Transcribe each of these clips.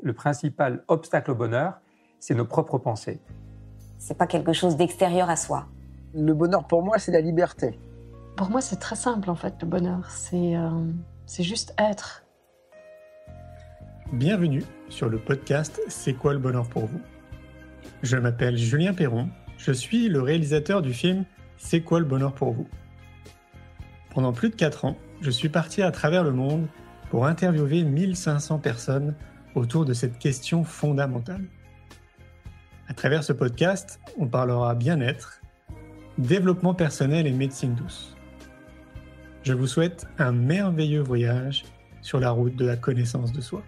le principal obstacle au bonheur, c'est nos propres pensées. C'est pas quelque chose d'extérieur à soi. Le bonheur pour moi, c'est la liberté. Pour moi, c'est très simple en fait, le bonheur. C'est juste être. Bienvenue sur le podcast C'est quoi le bonheur pour vous? Je m'appelle Julien Perron, je suis le réalisateur du film C'est quoi le bonheur pour vous? Pendant plus de 4 ans, je suis parti à travers le monde pour interviewer 1500 personnes autour de cette question fondamentale. À travers ce podcast, on parlera bien-être, développement personnel et médecine douce. Je vous souhaite un merveilleux voyage sur la route de la connaissance de soi.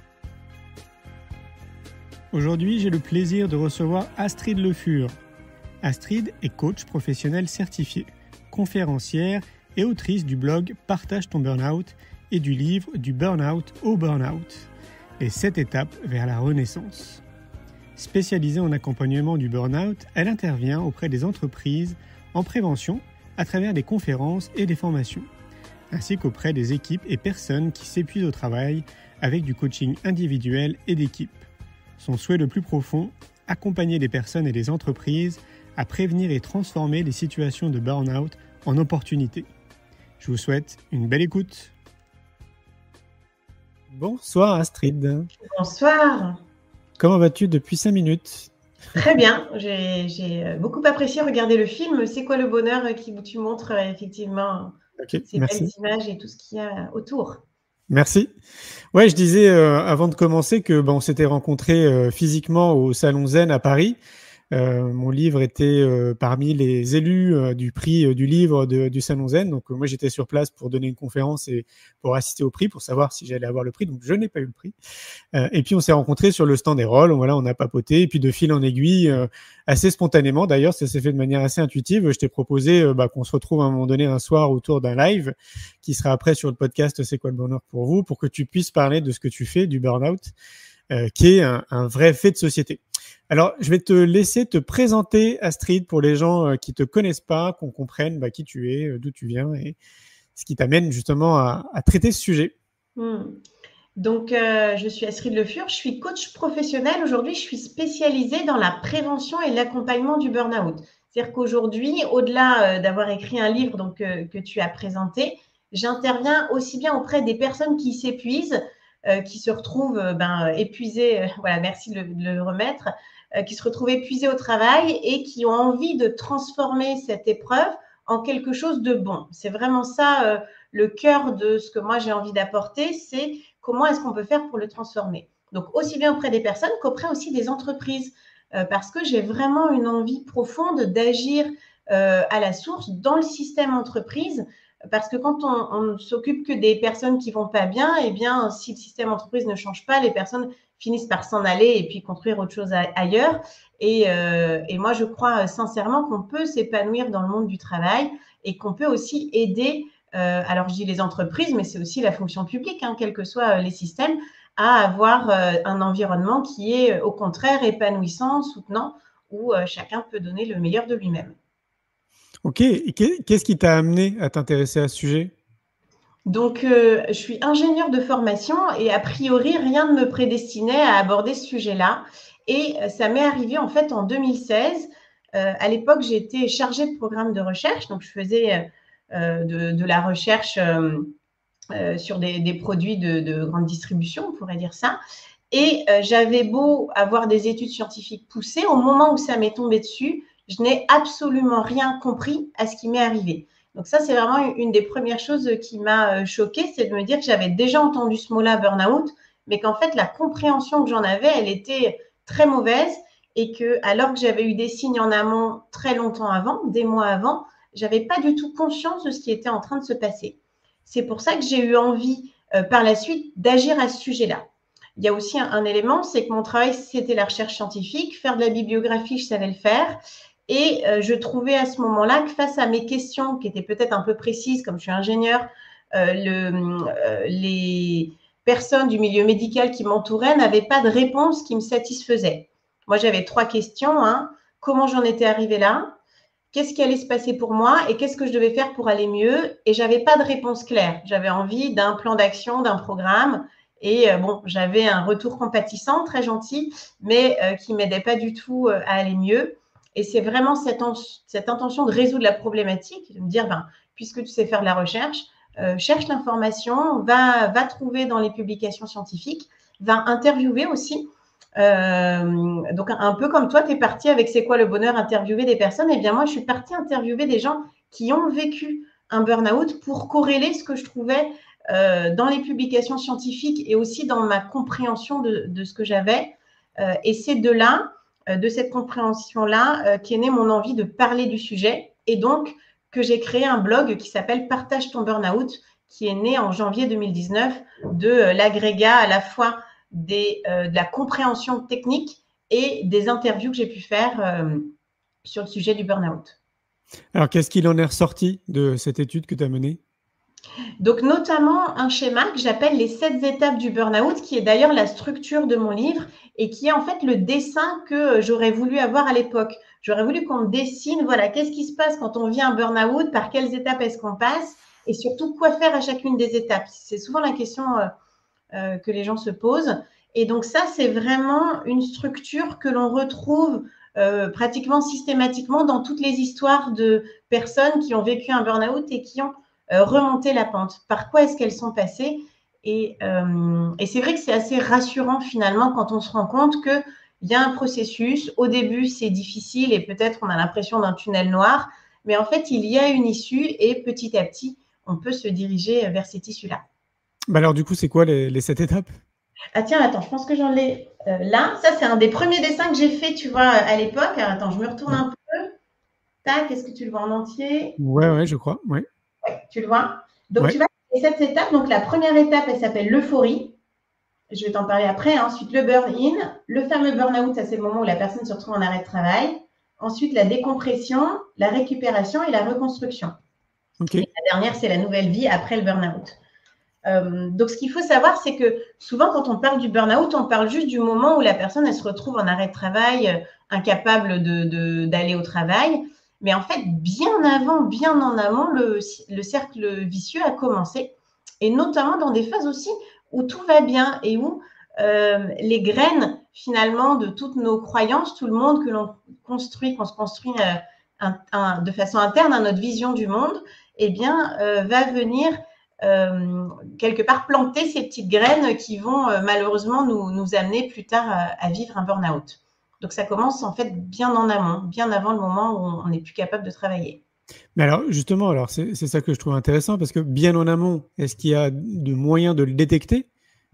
Aujourd'hui, j'ai le plaisir de recevoir Astrid Le Fur. Astrid est coach professionnel certifié, conférencière et autrice du blog Partage ton Burnout et du livre Du Burnout au Burnout, les 7 étapes vers la renaissance. Spécialisée en accompagnement du burn-out, elle intervient auprès des entreprises en prévention à travers des conférences et des formations, ainsi qu'auprès des équipes et personnes qui s'épuisent au travail avec du coaching individuel et d'équipe. Son souhait le plus profond, accompagner les personnes et les entreprises à prévenir et transformer les situations de burn-out en opportunités. Je vous souhaite une belle écoute. Bonsoir Astrid. Bonsoir. Comment vas-tu depuis 5 minutes? Très bien, j'ai beaucoup apprécié regarder le film C'est quoi le bonheur qui tu montres effectivement ces belles images et tout ce qu'il y a autour. Merci. Ouais, je disais avant de commencer que on s'était rencontrés physiquement au Salon Zen à Paris. Mon livre était parmi les élus du prix du livre du Salon Zen. Donc moi j'étais sur place pour donner une conférence et pour assister au prix, pour savoir si j'allais avoir le prix. Donc je n'ai pas eu le prix. Et puis on s'est rencontrés sur le stand des Rolls. Voilà, on a papoté. Et puis de fil en aiguille, assez spontanément d'ailleurs, ça s'est fait de manière assez intuitive. Je t'ai proposé qu'on se retrouve à un moment donné un soir autour d'un live qui sera après sur le podcast C'est quoi le bonheur pour vous, pour que tu puisses parler de ce que tu fais, du burn-out, qui est un vrai fait de société. Alors, je vais te laisser te présenter, Astrid, pour les gens qui te connaissent pas, qu'on comprenne qui tu es, d'où tu viens et ce qui t'amène justement à traiter ce sujet. Donc, je suis Astrid Le Fur, je suis coach professionnel. Aujourd'hui, je suis spécialisée dans la prévention et l'accompagnement du burn-out. C'est-à-dire qu'aujourd'hui, au-delà d'avoir écrit un livre que tu as présenté, j'interviens aussi bien auprès des personnes qui s'épuisent, qui se retrouvent épuisées, voilà, merci de le remettre, qui se retrouvent épuisés au travail et qui ont envie de transformer cette épreuve en quelque chose de bon. C'est vraiment ça le cœur de ce que moi j'ai envie d'apporter, c'est comment est-ce qu'on peut faire pour le transformer. Donc aussi bien auprès des personnes qu'auprès aussi des entreprises, parce que j'ai vraiment une envie profonde d'agir à la source dans le système entreprise. Parce que quand on ne s'occupe que des personnes qui vont pas bien, eh bien, si le système entreprise ne change pas, les personnes finissent par s'en aller et puis construire autre chose ailleurs. Et moi, je crois sincèrement qu'on peut s'épanouir dans le monde du travail et qu'on peut aussi aider, alors je dis les entreprises, mais c'est aussi la fonction publique, quels que soient les systèmes, à avoir un environnement qui est au contraire épanouissant, soutenant, où chacun peut donner le meilleur de lui-même. Ok, et qu'est-ce qui t'a amené à t'intéresser à ce sujet? Donc, je suis ingénieure de formation et a priori, rien ne me prédestinait à aborder ce sujet-là. Et ça m'est arrivé en fait en 2016. À l'époque, j'étais chargée de programme de recherche, donc je faisais de la recherche sur des produits de grande distribution, on pourrait dire ça. Et j'avais beau avoir des études scientifiques poussées, au moment où ça m'est tombé dessus, je n'ai absolument rien compris à ce qui m'est arrivé. Donc ça, c'est vraiment une des premières choses qui m'a choquée, c'est de me dire que j'avais déjà entendu ce mot-là, burn-out, mais qu'en fait, la compréhension que j'en avais, elle était très mauvaise et que, alors que j'avais eu des signes en amont très longtemps avant, des mois avant, j'avais pas du tout conscience de ce qui était en train de se passer. C'est pour ça que j'ai eu envie, par la suite, d'agir à ce sujet-là. Il y a aussi un élément, c'est que mon travail, c'était la recherche scientifique. Faire de la bibliographie, je savais le faire. Et je trouvais à ce moment-là que face à mes questions, qui étaient peut-être un peu précises, comme je suis ingénieure, les personnes du milieu médical qui m'entouraient n'avaient pas de réponse qui me satisfaisait. Moi, j'avais 3 questions. Comment j'en étais arrivée là? Qu'est-ce qui allait se passer pour moi et qu'est-ce que je devais faire pour aller mieux? Et je n'avais pas de réponse claire. J'avais envie d'un plan d'action, d'un programme. Et bon, j'avais un retour compatissant, très gentil, mais qui ne m'aidait pas du tout à aller mieux. Et c'est vraiment cette intention de résoudre la problématique, de me dire, puisque tu sais faire de la recherche, cherche l'information, va trouver dans les publications scientifiques, va interviewer aussi. Donc, un peu comme toi, tu es parti avec C'est quoi le bonheur, interviewer des personnes. Eh bien, moi, je suis partie interviewer des gens qui ont vécu un burn-out pour corréler ce que je trouvais dans les publications scientifiques et aussi dans ma compréhension de ce que j'avais. Et c'est de cette compréhension-là, qu'est née mon envie de parler du sujet. Et donc, que j'ai créé un blog qui s'appelle Partage ton burn-out, qui est né en janvier 2019 de l'agrégat à la fois de la compréhension technique et des interviews que j'ai pu faire sur le sujet du burn-out. Alors, qu'est-ce qu'il en est ressorti de cette étude que tu as menée? Donc, notamment un schéma que j'appelle les 7 étapes du burn-out, qui est d'ailleurs la structure de mon livre et qui est en fait le dessin que j'aurais voulu avoir à l'époque. J'aurais voulu qu'on me dessine, voilà, qu'est-ce qui se passe quand on vit un burn-out, par quelles étapes est-ce qu'on passe et surtout quoi faire à chacune des étapes. C'est souvent la question que les gens se posent. Et donc ça, c'est vraiment une structure que l'on retrouve pratiquement systématiquement dans toutes les histoires de personnes qui ont vécu un burn-out et qui ont remonté la pente. Par quoi est-ce qu'elles sont passées? Et c'est vrai que c'est assez rassurant finalement quand on se rend compte qu'il y a un processus. Au début, c'est difficile et peut-être on a l'impression d'un tunnel noir, mais en fait, il y a une issue et petit à petit, on peut se diriger vers cette issue-là. Alors du coup, c'est quoi les 7 étapes? Ah tiens, attends, je pense que j'en ai là. Ça, c'est un des premiers dessins que j'ai fait, tu vois, à l'époque. Alors, attends, je me retourne un peu. Tac, est-ce que tu le vois en entier? Ouais, je crois. Ouais, tu le vois? Donc, tu vas les 7 étapes. Donc, la première étape, elle s'appelle l'euphorie. Je vais t'en parler après. Ensuite, le burn-in. Le fameux burn-out, ça, c'est le moment où la personne se retrouve en arrêt de travail. Ensuite, la décompression, la récupération et la reconstruction. Okay. Et la dernière, c'est la nouvelle vie après le burn-out. Donc, ce qu'il faut savoir, c'est que souvent, quand on parle du burn-out, on parle juste du moment où la personne, elle se retrouve en arrêt de travail, incapable d'aller au travail. Mais en fait, bien en amont, le cercle vicieux a commencé. Et notamment dans des phases aussi où tout va bien et où les graines, finalement, de toutes nos croyances, tout le monde que l'on construit, qu'on se construit de façon interne à notre vision du monde, eh bien, va venir quelque part planter ces petites graines qui vont malheureusement nous amener plus tard à vivre un burn-out. Donc, ça commence en fait bien en amont, bien avant le moment où on n'est plus capable de travailler. Mais alors, justement, c'est ça que je trouve intéressant parce que bien en amont, est-ce qu'il y a de moyens de le détecter?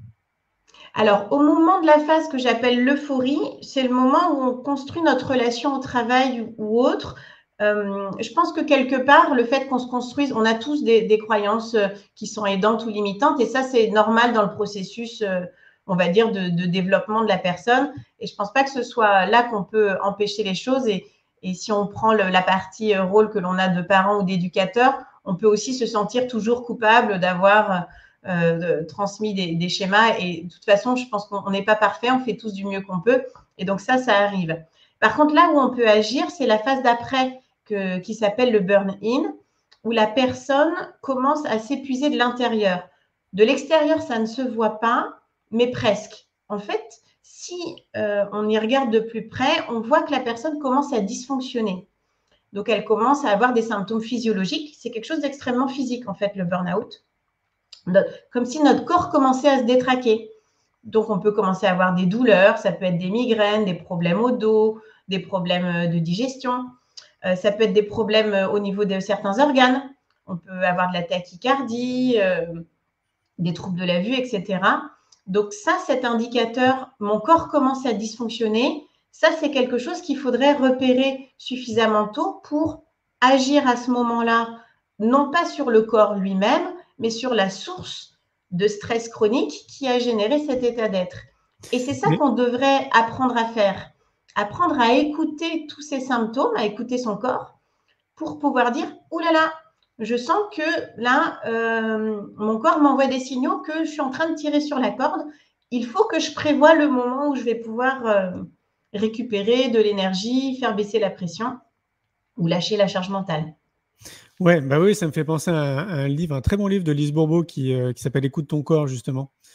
Alors, au moment de la phase que j'appelle l'euphorie, c'est le moment où on construit notre relation au travail ou autre. Je pense que quelque part, le fait qu'on se construise, on a tous des croyances qui sont aidantes ou limitantes et ça, c'est normal dans le processus, on va dire, de développement de la personne. Et je ne pense pas que ce soit là qu'on peut empêcher les choses. Et si on prend la partie rôle que l'on a de parents ou d'éducateurs, on peut aussi se sentir toujours coupable d'avoir transmis des schémas. Et de toute façon, je pense qu'on n'est pas parfait, on fait tous du mieux qu'on peut. Et donc ça arrive. Par contre, là où on peut agir, c'est la phase d'après qui s'appelle le burn-in, où la personne commence à s'épuiser de l'intérieur. De l'extérieur, ça ne se voit pas, mais presque. En fait, si on y regarde de plus près, on voit que la personne commence à dysfonctionner. Donc, elle commence à avoir des symptômes physiologiques. C'est quelque chose d'extrêmement physique, en fait, le burn-out. Comme si notre corps commençait à se détraquer. Donc, on peut commencer à avoir des douleurs. Ça peut être des migraines, des problèmes au dos, des problèmes de digestion. Ça peut être des problèmes au niveau de certains organes. On peut avoir de la tachycardie, des troubles de la vue, etc. Donc ça, cet indicateur, mon corps commence à dysfonctionner, ça, c'est quelque chose qu'il faudrait repérer suffisamment tôt pour agir à ce moment-là, non pas sur le corps lui-même, mais sur la source de stress chronique qui a généré cet état d'être. Et c'est ça qu'on devrait apprendre à faire. Apprendre à écouter tous ces symptômes, à écouter son corps pour pouvoir dire « Ouh là là, je sens que là, mon corps m'envoie des signaux que je suis en train de tirer sur la corde. Il faut que je prévoie le moment où je vais pouvoir récupérer de l'énergie, faire baisser la pression ou lâcher la charge mentale. » Ouais, oui, ça me fait penser à un livre, un très bon livre de Lise Bourbeau qui s'appelle « Écoute ton corps », justement.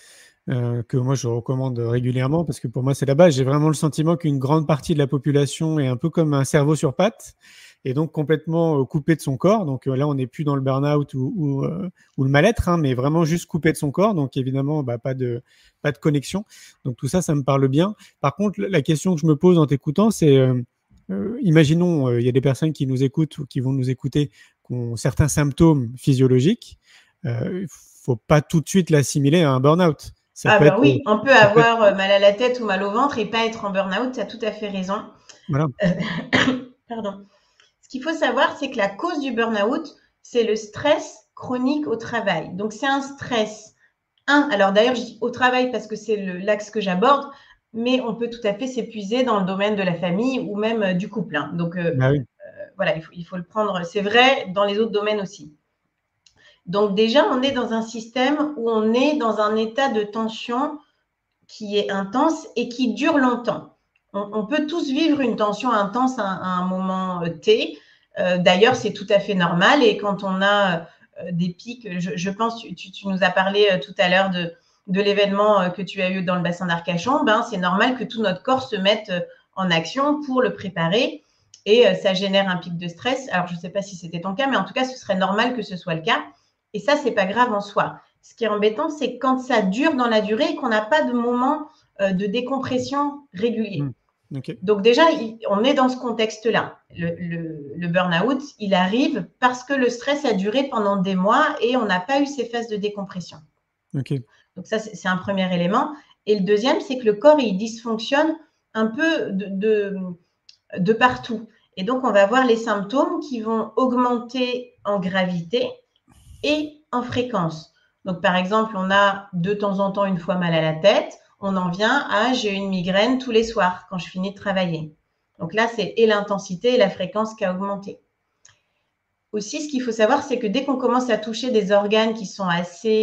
que moi je recommande régulièrement parce que pour moi c'est la base. J'ai vraiment le sentiment qu'une grande partie de la population est un peu comme un cerveau sur pattes et donc complètement coupé de son corps. Donc là, on n'est plus dans le burn-out ou le mal-être, hein, mais vraiment juste coupé de son corps. Donc évidemment, pas de connexion. Donc tout ça, ça me parle bien. Par contre, la question que je me pose en t'écoutant, c'est imaginons, il y a des personnes qui nous écoutent ou qui vont nous écouter qui ont certains symptômes physiologiques. Il faut pas tout de suite l'assimiler à un burn-out. Oui, on peut avoir mal à la tête ou mal au ventre et pas être en burn-out, tu as tout à fait raison. Voilà. Pardon. Ce qu'il faut savoir, c'est que la cause du burn-out, c'est le stress chronique au travail. Donc, c'est un stress. Alors d'ailleurs, je dis au travail parce que c'est l'axe que j'aborde, mais on peut tout à fait s'épuiser dans le domaine de la famille ou même du couple. Hein. Donc, oui. Voilà, il faut le prendre. C'est vrai dans les autres domaines aussi. Donc déjà, on est dans un système où on est dans un état de tension qui est intense et qui dure longtemps. On peut tous vivre une tension intense à un moment T. D'ailleurs, c'est tout à fait normal. Et quand on a des pics, je pense, tu nous as parlé tout à l'heure de l'événement que tu as eu dans le bassin d'Arcachon, c'est normal que tout notre corps se mette en action pour le préparer. Et ça génère un pic de stress. Alors, je ne sais pas si c'était ton cas, mais en tout cas, ce serait normal que ce soit le cas. Et ça, ce n'est pas grave en soi. Ce qui est embêtant, c'est quand ça dure dans la durée et qu'on n'a pas de moment de décompression régulier. Okay. Donc déjà, on est dans ce contexte-là. Le burn-out, il arrive parce que le stress a duré pendant des mois et on n'a pas eu ces phases de décompression. Okay. Donc ça, c'est un premier élément. Et le deuxième, c'est que le corps, il dysfonctionne un peu de partout. Et donc, on va voir les symptômes qui vont augmenter en gravité et en fréquence. Donc, par exemple, on a de temps en temps une fois mal à la tête. On en vient à j'ai une migraine tous les soirs quand je finis de travailler. Donc là, c'est et l'intensité et la fréquence qui a augmenté. Aussi, ce qu'il faut savoir, c'est que dès qu'on commence à toucher des organes qui sont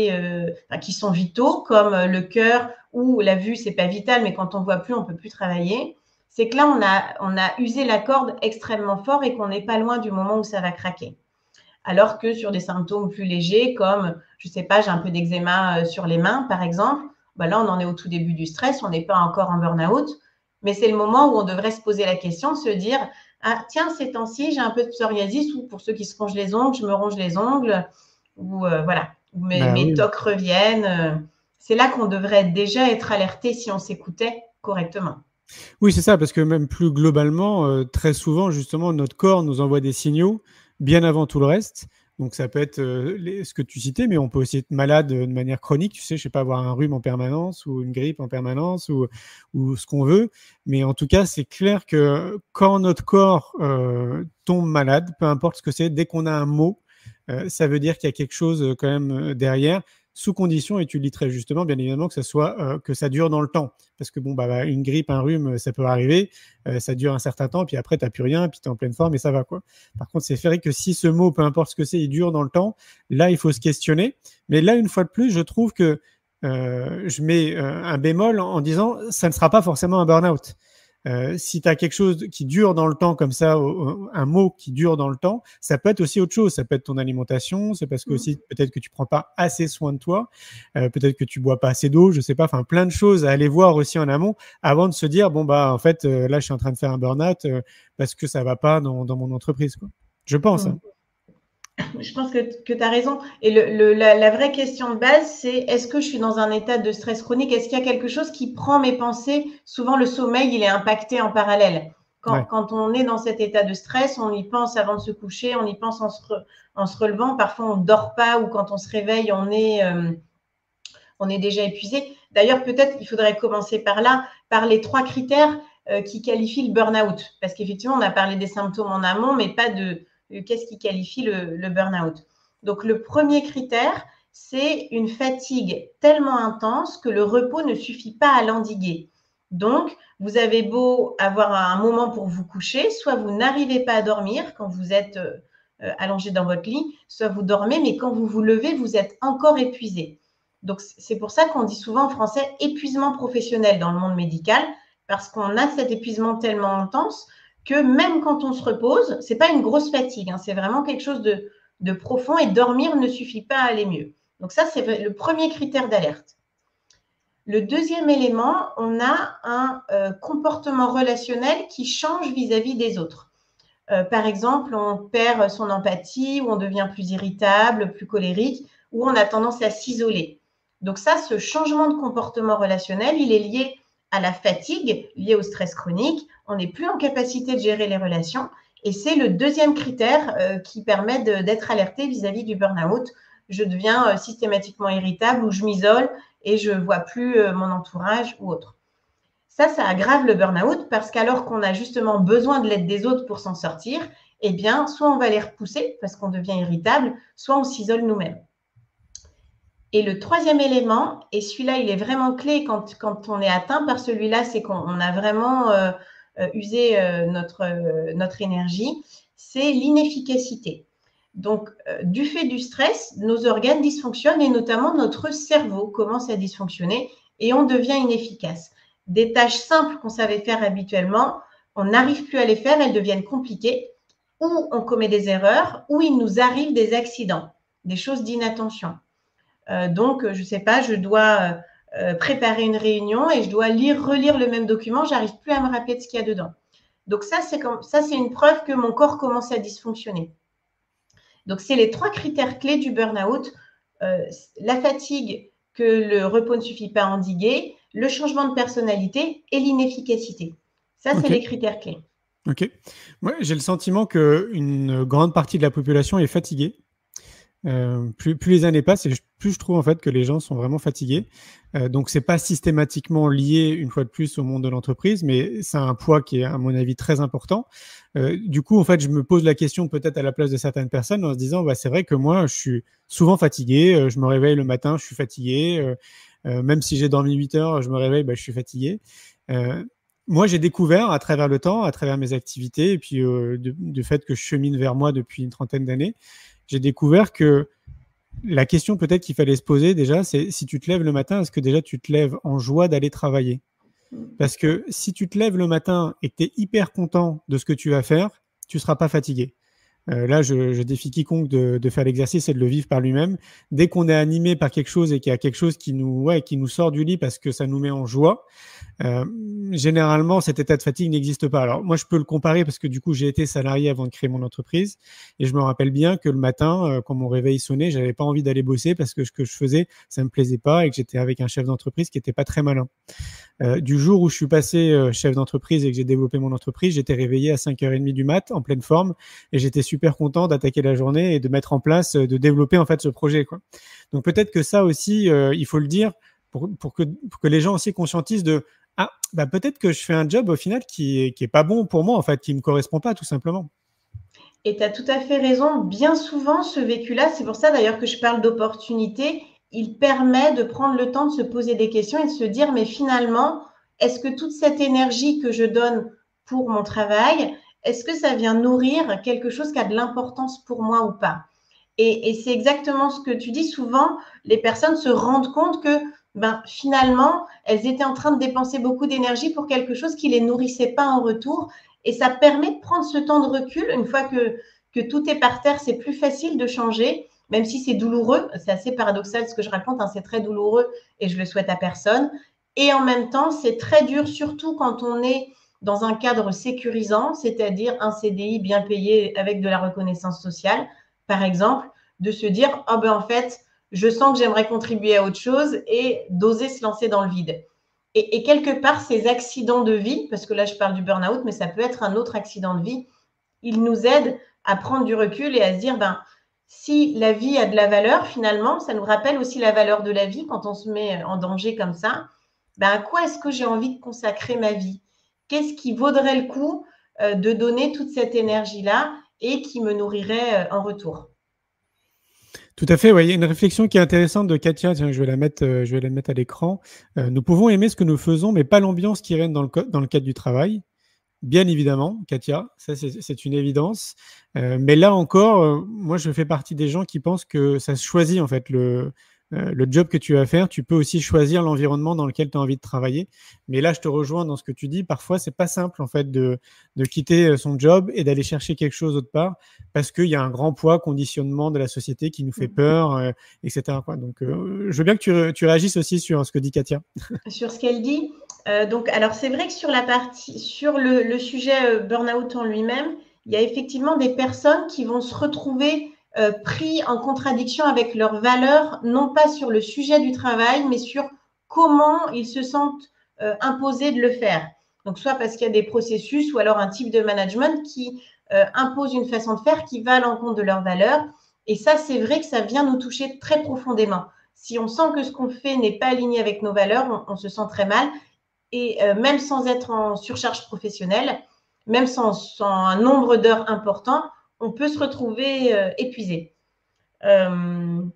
qui sont vitaux, comme le cœur ou la vue, c'est pas vital, mais quand on voit plus, on peut plus travailler. C'est que là, on a usé la corde extrêmement fort et qu'on n'est pas loin du moment où ça va craquer. Alors que sur des symptômes plus légers, comme, je sais pas, j'ai un peu d'eczéma sur les mains, par exemple, là, on en est au tout début du stress, on n'est pas encore en burn-out, mais c'est le moment où on devrait se poser la question, se dire « Ah, tiens, ces temps-ci, j'ai un peu de psoriasis » ou pour ceux qui se rongent les ongles, je me ronge les ongles, ou voilà, ou mes tocs reviennent. C'est là qu'on devrait déjà être alerté si on s'écoutait correctement. Oui, c'est ça, parce que même plus globalement, très souvent, justement, notre corps nous envoie des signaux bien avant tout le reste. Donc, ça peut être ce que tu citais, mais on peut aussi être malade de manière chronique. Tu sais, je sais pas, avoir un rhume en permanence ou une grippe en permanence ou ce qu'on veut. Mais en tout cas, c'est clair que quand notre corps tombe malade, peu importe ce que c'est, dès qu'on a un mot, ça veut dire qu'il y a quelque chose quand même derrière, sous condition, et tu le dis très justement, bien évidemment, que ça soit que ça dure dans le temps. Parce que une grippe, un rhume, ça peut arriver, ça dure un certain temps, puis après, tu n'as plus rien, puis tu es en pleine forme et ça va, quoi. Par contre, c'est vrai que si ce mot, peu importe ce que c'est, il dure dans le temps, là, il faut se questionner. Mais là, une fois de plus, je trouve que je mets un bémol en disant ça ne sera pas forcément un burn-out. Si tu as quelque chose qui dure dans le temps comme ça, un mot qui dure dans le temps, ça peut être aussi autre chose. Ça peut être ton alimentation, c'est parce que aussi peut-être que tu prends pas assez soin de toi, peut-être que tu bois pas assez d'eau, je sais pas, enfin plein de choses à aller voir aussi en amont avant de se dire en fait là je suis en train de faire un burn-out parce que ça va pas dans mon entreprise, quoi. Je pense. Hein. Je pense que tu as raison. Et la vraie question de base, c'est est-ce que je suis dans un état de stress chronique? Est-ce qu'il y a quelque chose qui prend mes pensées? Souvent, le sommeil, il est impacté en parallèle. Quand on est dans cet état de stress, on y pense avant de se coucher, on y pense en se relevant. Parfois, on ne dort pas ou quand on se réveille, on est déjà épuisé. D'ailleurs, peut-être il faudrait commencer par les 3 critères qui qualifient le burn-out. Parce qu'effectivement, on a parlé des symptômes en amont, mais pas de qu'est-ce qui qualifie le burn-out. Donc, le premier critère, c'est une fatigue tellement intense que le repos ne suffit pas à l'endiguer. Donc, vous avez beau avoir un moment pour vous coucher, soit vous n'arrivez pas à dormir quand vous êtes allongé dans votre lit, soit vous dormez, mais quand vous vous levez, vous êtes encore épuisé. Donc, c'est pour ça qu'on dit souvent en français épuisement professionnel dans le monde médical, parce qu'on a cet épuisement tellement intense que même quand on se repose, ce n'est pas une grosse fatigue, hein, c'est vraiment quelque chose de profond et dormir ne suffit pas à aller mieux. Donc ça, c'est le premier critère d'alerte. Le deuxième élément, on a un comportement relationnel qui change vis-à-vis des autres. Par exemple, on perd son empathie, ou on devient plus irritable, plus colérique, ou on a tendance à s'isoler. Donc ça, ce changement de comportement relationnel, il est lié à la fatigue, lié au stress chronique. On n'est plus en capacité de gérer les relations. Et c'est le deuxième critère qui permet d'être alerté vis-à-vis du burn-out. Je deviens systématiquement irritable ou je m'isole et je ne vois plus mon entourage ou autre. Ça aggrave le burn-out parce qu'alors qu'on a justement besoin de l'aide des autres pour s'en sortir, eh bien, soit on va les repousser parce qu'on devient irritable, soit on s'isole nous-mêmes. Et le troisième élément, et celui-là, il est vraiment clé quand on est atteint par celui-là, c'est qu'on a vraiment usé notre énergie, c'est l'inefficacité. Donc, du fait du stress, nos organes dysfonctionnent et notamment notre cerveau commence à dysfonctionner et on devient inefficace. Des tâches simples qu'on savait faire habituellement, on n'arrive plus à les faire, elles deviennent compliquées, ou on commet des erreurs, ou il nous arrive des accidents, des choses d'inattention. Donc, je ne sais pas, je dois préparer une réunion et je dois relire le même document, je n'arrive plus à me rappeler de ce qu'il y a dedans. Donc, ça, c'est une preuve que mon corps commence à dysfonctionner. Donc, c'est les 3 critères clés du burn-out. La fatigue que le repos ne suffit pas à endiguer, le changement de personnalité et l'inefficacité. Ça, c'est les critères clés. Ok. Moi, j'ai le sentiment qu'une grande partie de la population est fatiguée. Plus les années passent, et plus je trouve en fait que les gens sont vraiment fatigués. Donc c'est pas systématiquement lié une fois de plus au monde de l'entreprise, mais c'est un poids qui est à mon avis très important. Du coup en fait je me pose la question peut-être à la place de certaines personnes en se disant c'est vrai que moi je suis souvent fatigué, je me réveille le matin, je suis fatigué, même si j'ai dormi 8 heures, je me réveille, je suis fatigué. Moi, j'ai découvert à travers le temps, à travers mes activités, et puis du fait que je chemine vers moi depuis une trentaine d'années, j'ai découvert que la question peut-être qu'il fallait se poser déjà, c'est si tu te lèves le matin, est-ce que déjà tu te lèves en joie d'aller travailler ? Parce que si tu te lèves le matin et que tu es hyper content de ce que tu vas faire, tu ne seras pas fatigué. Là, je défie quiconque de faire l'exercice et de le vivre par lui-même. Dès qu'on est animé par quelque chose et qu'il y a quelque chose qui nous sort du lit parce que ça nous met en joie, généralement, cet état de fatigue n'existe pas. Alors, moi, je peux le comparer parce que du coup, j'ai été salarié avant de créer mon entreprise et je me rappelle bien que le matin, quand mon réveil sonnait, j'avais pas envie d'aller bosser parce que ce que je faisais, ça me plaisait pas et que j'étais avec un chef d'entreprise qui était pas très malin. Du jour où je suis passé chef d'entreprise et que j'ai développé mon entreprise, j'étais réveillé à 5h30 du mat, en pleine forme, et j'étais super content d'attaquer la journée et de mettre en place, de développer en fait ce projet, quoi. Donc peut-être que ça aussi, il faut le dire pour que les gens aussi conscientisent de peut-être que je fais un job au final qui est pas bon pour moi, en fait, qui me correspond pas tout simplement. Et tu as tout à fait raison. Bien souvent, ce vécu-là, c'est pour ça d'ailleurs que je parle d'opportunité, il permet de prendre le temps de se poser des questions et de se dire, mais finalement, est-ce que toute cette énergie que je donne pour mon travail, est-ce que ça vient nourrir quelque chose qui a de l'importance pour moi ou pas ? Et c'est exactement ce que tu dis. Souvent, les personnes se rendent compte que finalement, elles étaient en train de dépenser beaucoup d'énergie pour quelque chose qui ne les nourrissait pas en retour. Et ça permet de prendre ce temps de recul. Une fois que tout est par terre, c'est plus facile de changer, même si c'est douloureux. C'est assez paradoxal ce que je raconte, c'est très douloureux et je le souhaite à personne. Et en même temps, c'est très dur, surtout quand on est dans un cadre sécurisant, c'est-à-dire un CDI bien payé avec de la reconnaissance sociale, par exemple, de se dire, en fait, je sens que j'aimerais contribuer à autre chose et d'oser se lancer dans le vide. Et quelque part, ces accidents de vie, parce que là, je parle du burn-out, mais ça peut être un autre accident de vie, ils nous aident à prendre du recul et à se dire, si la vie a de la valeur, finalement, ça nous rappelle aussi la valeur de la vie quand on se met en danger comme ça. À quoi est-ce que j'ai envie de consacrer ma vie ? Qu'est-ce qui vaudrait le coup de donner toute cette énergie-là et qui me nourrirait en retour ? Tout à fait, il y a une réflexion qui est intéressante de Katia, tiens, je vais la mettre à l'écran. Nous pouvons aimer ce que nous faisons, mais pas l'ambiance qui règne dans le cadre du travail. Bien évidemment, Katia, ça c'est une évidence. Mais là encore, moi je fais partie des gens qui pensent que ça se choisit en fait le job que tu vas faire, tu peux aussi choisir l'environnement dans lequel tu as envie de travailler. Mais là, je te rejoins dans ce que tu dis. Parfois, c'est pas simple en fait de quitter son job et d'aller chercher quelque chose autre part parce qu'il y a un grand poids conditionnement de la société qui nous fait peur, etc. quoi. Donc, je veux bien que tu réagisses aussi sur ce que dit Katia. Sur ce qu'elle dit. Donc, alors c'est vrai que sur le sujet burn-out en lui-même, il y a effectivement des personnes qui vont se retrouver pris en contradiction avec leurs valeurs, non pas sur le sujet du travail, mais sur comment ils se sentent imposés de le faire. Donc, soit parce qu'il y a des processus ou alors un type de management qui impose une façon de faire qui va à l'encontre de leurs valeurs. Et ça, c'est vrai que ça vient nous toucher très profondément. Si on sent que ce qu'on fait n'est pas aligné avec nos valeurs, on se sent très mal. Et même sans être en surcharge professionnelle, même sans un nombre d'heures important, on peut se retrouver épuisé. Maintenant,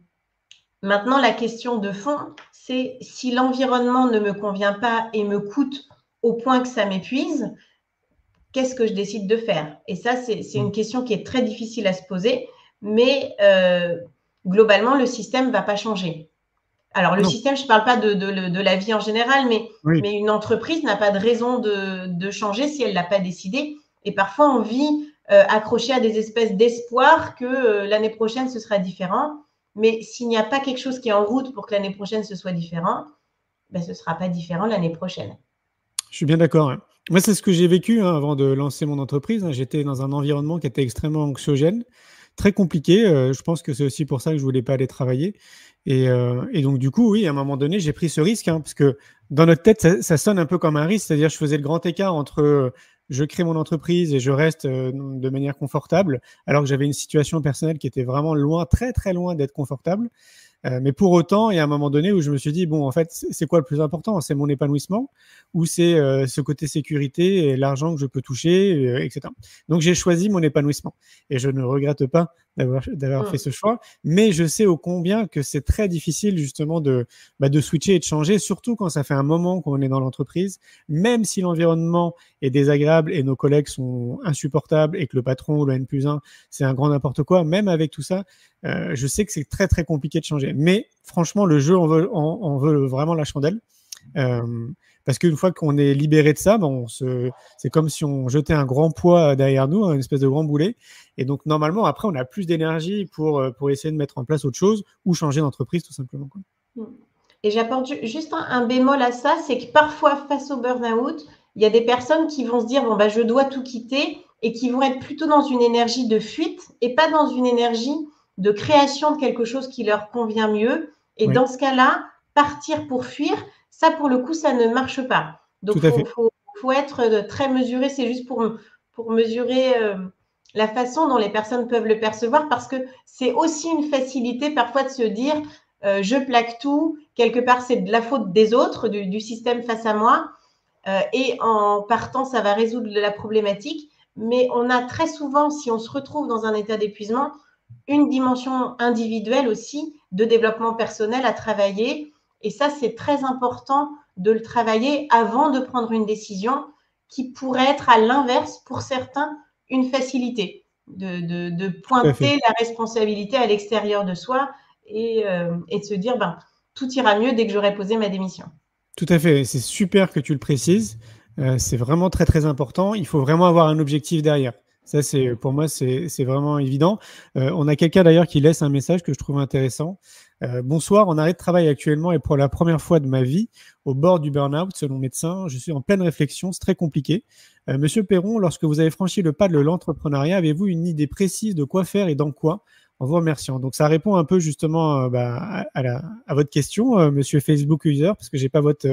la question de fond, c'est si l'environnement ne me convient pas et me coûte au point que ça m'épuise, qu'est-ce que je décide de faire? Et ça, c'est une question qui est très difficile à se poser, mais globalement, le système ne va pas changer. Alors, le système, je ne parle pas de la vie en général, mais une entreprise n'a pas de raison de changer si elle ne l'a pas décidé. Et parfois, on vit accroché à des espèces d'espoir que l'année prochaine, ce sera différent. Mais s'il n'y a pas quelque chose qui est en route pour que l'année prochaine, ce soit différent, ben, ce ne sera pas différent l'année prochaine. Je suis bien d'accord. Hein. Moi, c'est ce que j'ai vécu avant de lancer mon entreprise. J'étais dans un environnement qui était extrêmement anxiogène, très compliqué. Je pense que c'est aussi pour ça que je ne voulais pas aller travailler. Et donc, du coup, oui, à un moment donné, j'ai pris ce risque, parce que dans notre tête, ça sonne un peu comme un risque. C'est-à-dire, je faisais le grand écart entre je crée mon entreprise et je reste de manière confortable, alors que j'avais une situation personnelle qui était vraiment loin, très, très loin d'être confortable. Mais pour autant, il y a un moment donné où je me suis dit, bon, en fait, c'est quoi le plus important? C'est mon épanouissement ou c'est ce côté sécurité et l'argent que je peux toucher, etc. Donc, j'ai choisi mon épanouissement et je ne regrette pas d'avoir fait ce choix, mais je sais ô combien que c'est très difficile justement de switcher et de changer, surtout quand ça fait un moment qu'on est dans l'entreprise, même si l'environnement est désagréable et nos collègues sont insupportables et que le patron ou le N+1, c'est un grand n'importe quoi, même avec tout ça, je sais que c'est très très compliqué de changer. Mais franchement, le jeu on veut vraiment la chandelle. Parce qu'une fois qu'on est libéré de ça, c'est comme si on jetait un grand poids derrière nous, une espèce de grand boulet. Et donc, normalement, après, on a plus d'énergie pour essayer de mettre en place autre chose ou changer d'entreprise, tout simplement. Quoi. Et j'apporte juste un bémol à ça, c'est que parfois, face au burn-out, il y a des personnes qui vont se dire, bon, je dois tout quitter et qui vont être plutôt dans une énergie de fuite et pas dans une énergie de création de quelque chose qui leur convient mieux. Et dans ce cas-là, partir pour fuir, ça, pour le coup, ça ne marche pas. Donc, il faut être très mesuré. C'est juste pour mesurer la façon dont les personnes peuvent le percevoir, parce que c'est aussi une facilité parfois de se dire je plaque tout. Quelque part, c'est de la faute des autres, du système face à moi. Et en partant, ça va résoudre la problématique. Mais on a très souvent, si on se retrouve dans un état d'épuisement, une dimension individuelle aussi de développement personnel à travailler. Et ça, c'est très important de le travailler avant de prendre une décision qui pourrait être à l'inverse, pour certains, une facilité de pointer la responsabilité à l'extérieur de soi et de se dire tout ira mieux dès que j'aurai posé ma démission. Tout à fait. C'est super que tu le précises. C'est vraiment très, très important. Il faut vraiment avoir un objectif derrière. Ça, pour moi, c'est vraiment évident. On a quelqu'un d'ailleurs qui laisse un message que je trouve intéressant. Bonsoir, en arrêt de travail actuellement et pour la première fois de ma vie, au bord du burn-out, selon médecin, je suis en pleine réflexion, c'est très compliqué. Monsieur Perron, lorsque vous avez franchi le pas de l'entrepreneuriat, avez-vous une idée précise de quoi faire et dans quoi? En vous remerciant. Donc, ça répond un peu justement à votre question, monsieur Facebook User, parce que j'ai pas votre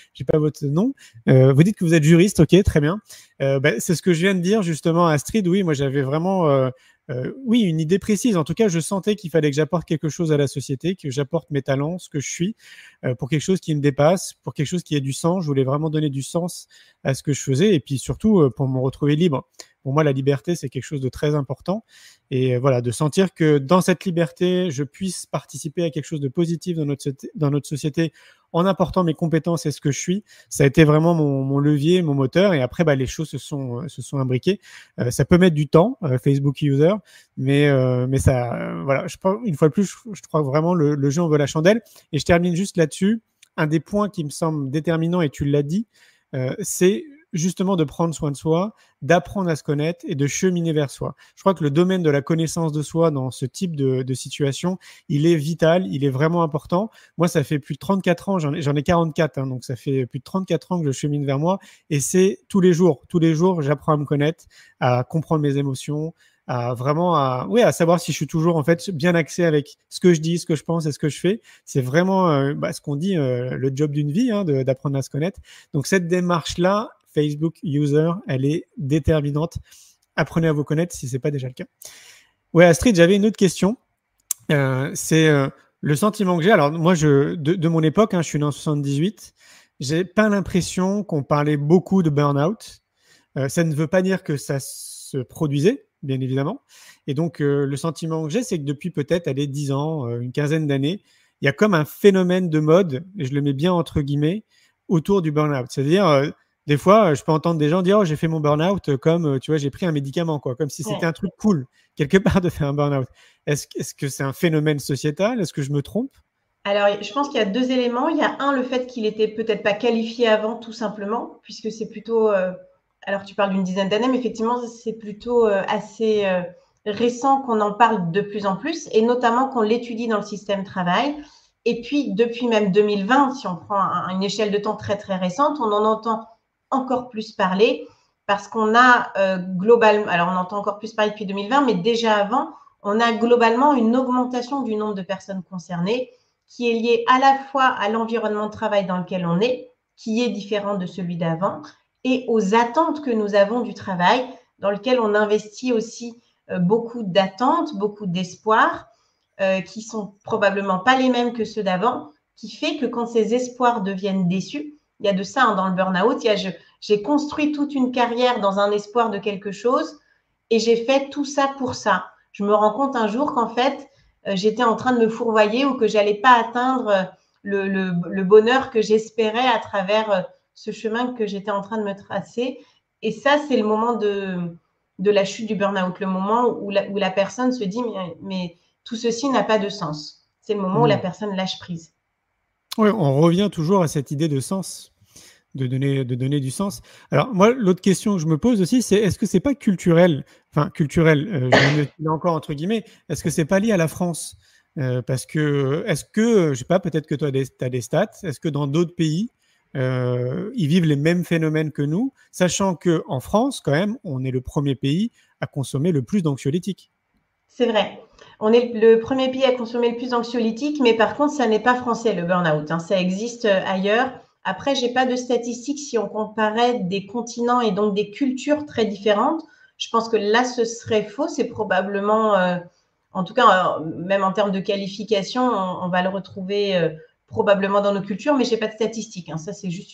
nom. Vous dites que vous êtes juriste, ok, très bien. C'est ce que je viens de dire justement à Astrid. Oui, moi j'avais vraiment une idée précise. En tout cas, je sentais qu'il fallait que j'apporte quelque chose à la société, que j'apporte mes talents, ce que je suis, pour quelque chose qui me dépasse, pour quelque chose qui ait du sens. Je voulais vraiment donner du sens à ce que je faisais et puis surtout pour me retrouver libre. Pour moi, la liberté, c'est quelque chose de très important. Et voilà, de sentir que dans cette liberté, je puisse participer à quelque chose de positif dans notre société en apportant mes compétences et ce que je suis. Ça a été vraiment mon levier, mon moteur. Et après, les choses se sont imbriquées. Ça peut mettre du temps, Facebook User, mais ça, voilà. Une fois de plus, je crois vraiment le jeu en vaut la chandelle. Et je termine juste là-dessus. Un des points qui me semble déterminant, et tu l'as dit, c'est justement de prendre soin de soi, d'apprendre à se connaître et de cheminer vers soi. Je crois que le domaine de la connaissance de soi dans ce type de situation, il est vital, il est vraiment important. Moi, ça fait plus de 34 ans, j'en ai 44, donc ça fait plus de 34 ans que je chemine vers moi et c'est tous les jours, j'apprends à me connaître, à comprendre mes émotions, à savoir si je suis toujours en fait bien axé avec ce que je dis, ce que je pense et ce que je fais. C'est vraiment ce qu'on dit, le job d'une vie, d'apprendre à se connaître. Donc cette démarche-là, Facebook User, elle est déterminante. Apprenez à vous connaître si c'est pas déjà le cas. Ouais, Astrid, j'avais une autre question. C'est le sentiment que j'ai. Alors moi, de mon époque, je suis né en 78. J'ai pas l'impression qu'on parlait beaucoup de burn-out. Ça ne veut pas dire que ça se produisait, bien évidemment. Et donc, le sentiment que j'ai, c'est que depuis peut-être 10 ans, une quinzaine d'années, il y a comme un phénomène de mode, et je le mets bien entre guillemets, autour du burn-out. C'est-à-dire, des fois, je peux entendre des gens dire « Oh, j'ai fait mon burn-out comme, tu vois, j'ai pris un médicament, quoi, comme si c'était un truc cool, quelque part, de faire un burn-out. » Est-ce que c'est un phénomène sociétal? Est-ce que je me trompe? Alors, je pense qu'il y a 2 éléments. Il y a le fait qu'il était peut-être pas qualifié avant, tout simplement, puisque c'est plutôt… alors, tu parles d'une dizaine d'années, mais effectivement, c'est plutôt assez récent qu'on en parle de plus en plus, et notamment qu'on l'étudie dans le système travail. Et puis, depuis même 2020, si on prend une échelle de temps très, très récente, on en entend encore plus parler parce qu'on a globalement… Alors, on entend encore plus parler depuis 2020, mais déjà avant, on a globalement une augmentation du nombre de personnes concernées qui est liée à la fois à l'environnement de travail dans lequel on est, qui est différent de celui d'avant, et aux attentes que nous avons du travail, dans lequel on investit aussi beaucoup d'attentes, beaucoup d'espoirs, qui sont probablement pas les mêmes que ceux d'avant, qui fait que quand ces espoirs deviennent déçus, il y a de ça dans le burn-out, j'ai construit toute une carrière dans un espoir de quelque chose et j'ai fait tout ça pour ça. Je me rends compte un jour qu'en fait, j'étais en train de me fourvoyer ou que j'allais pas atteindre le bonheur que j'espérais à travers ce chemin que j'étais en train de me tracer. Et ça, c'est le moment de la chute du burn-out, le moment où la personne se dit mais tout ceci n'a pas de sens. C'est le moment où la personne lâche prise. Oui, on revient toujours à cette idée de sens, de donner du sens. Alors moi, l'autre question que je me pose aussi, c'est est-ce que c'est pas culturel, je me mets encore entre guillemets, est-ce que c'est pas lié à la France? Parce que, est-ce que, je sais pas, peut-être que toi, tu as des stats, est-ce que dans d'autres pays, ils vivent les mêmes phénomènes que nous, sachant qu'en France, quand même, on est le premier pays à consommer le plus d'anxiolytiques. C'est vrai. On est le premier pays à consommer le plus d'anxiolytiques, mais par contre, ça n'est pas français, le burn-out. Ça existe ailleurs. Après, j'ai pas de statistiques si on comparait des continents et donc des cultures très différentes. Je pense que là, ce serait faux. C'est probablement, en tout cas, même en termes de qualification, on va le retrouver probablement dans nos cultures, mais j'ai pas de statistiques. Ça, c'est juste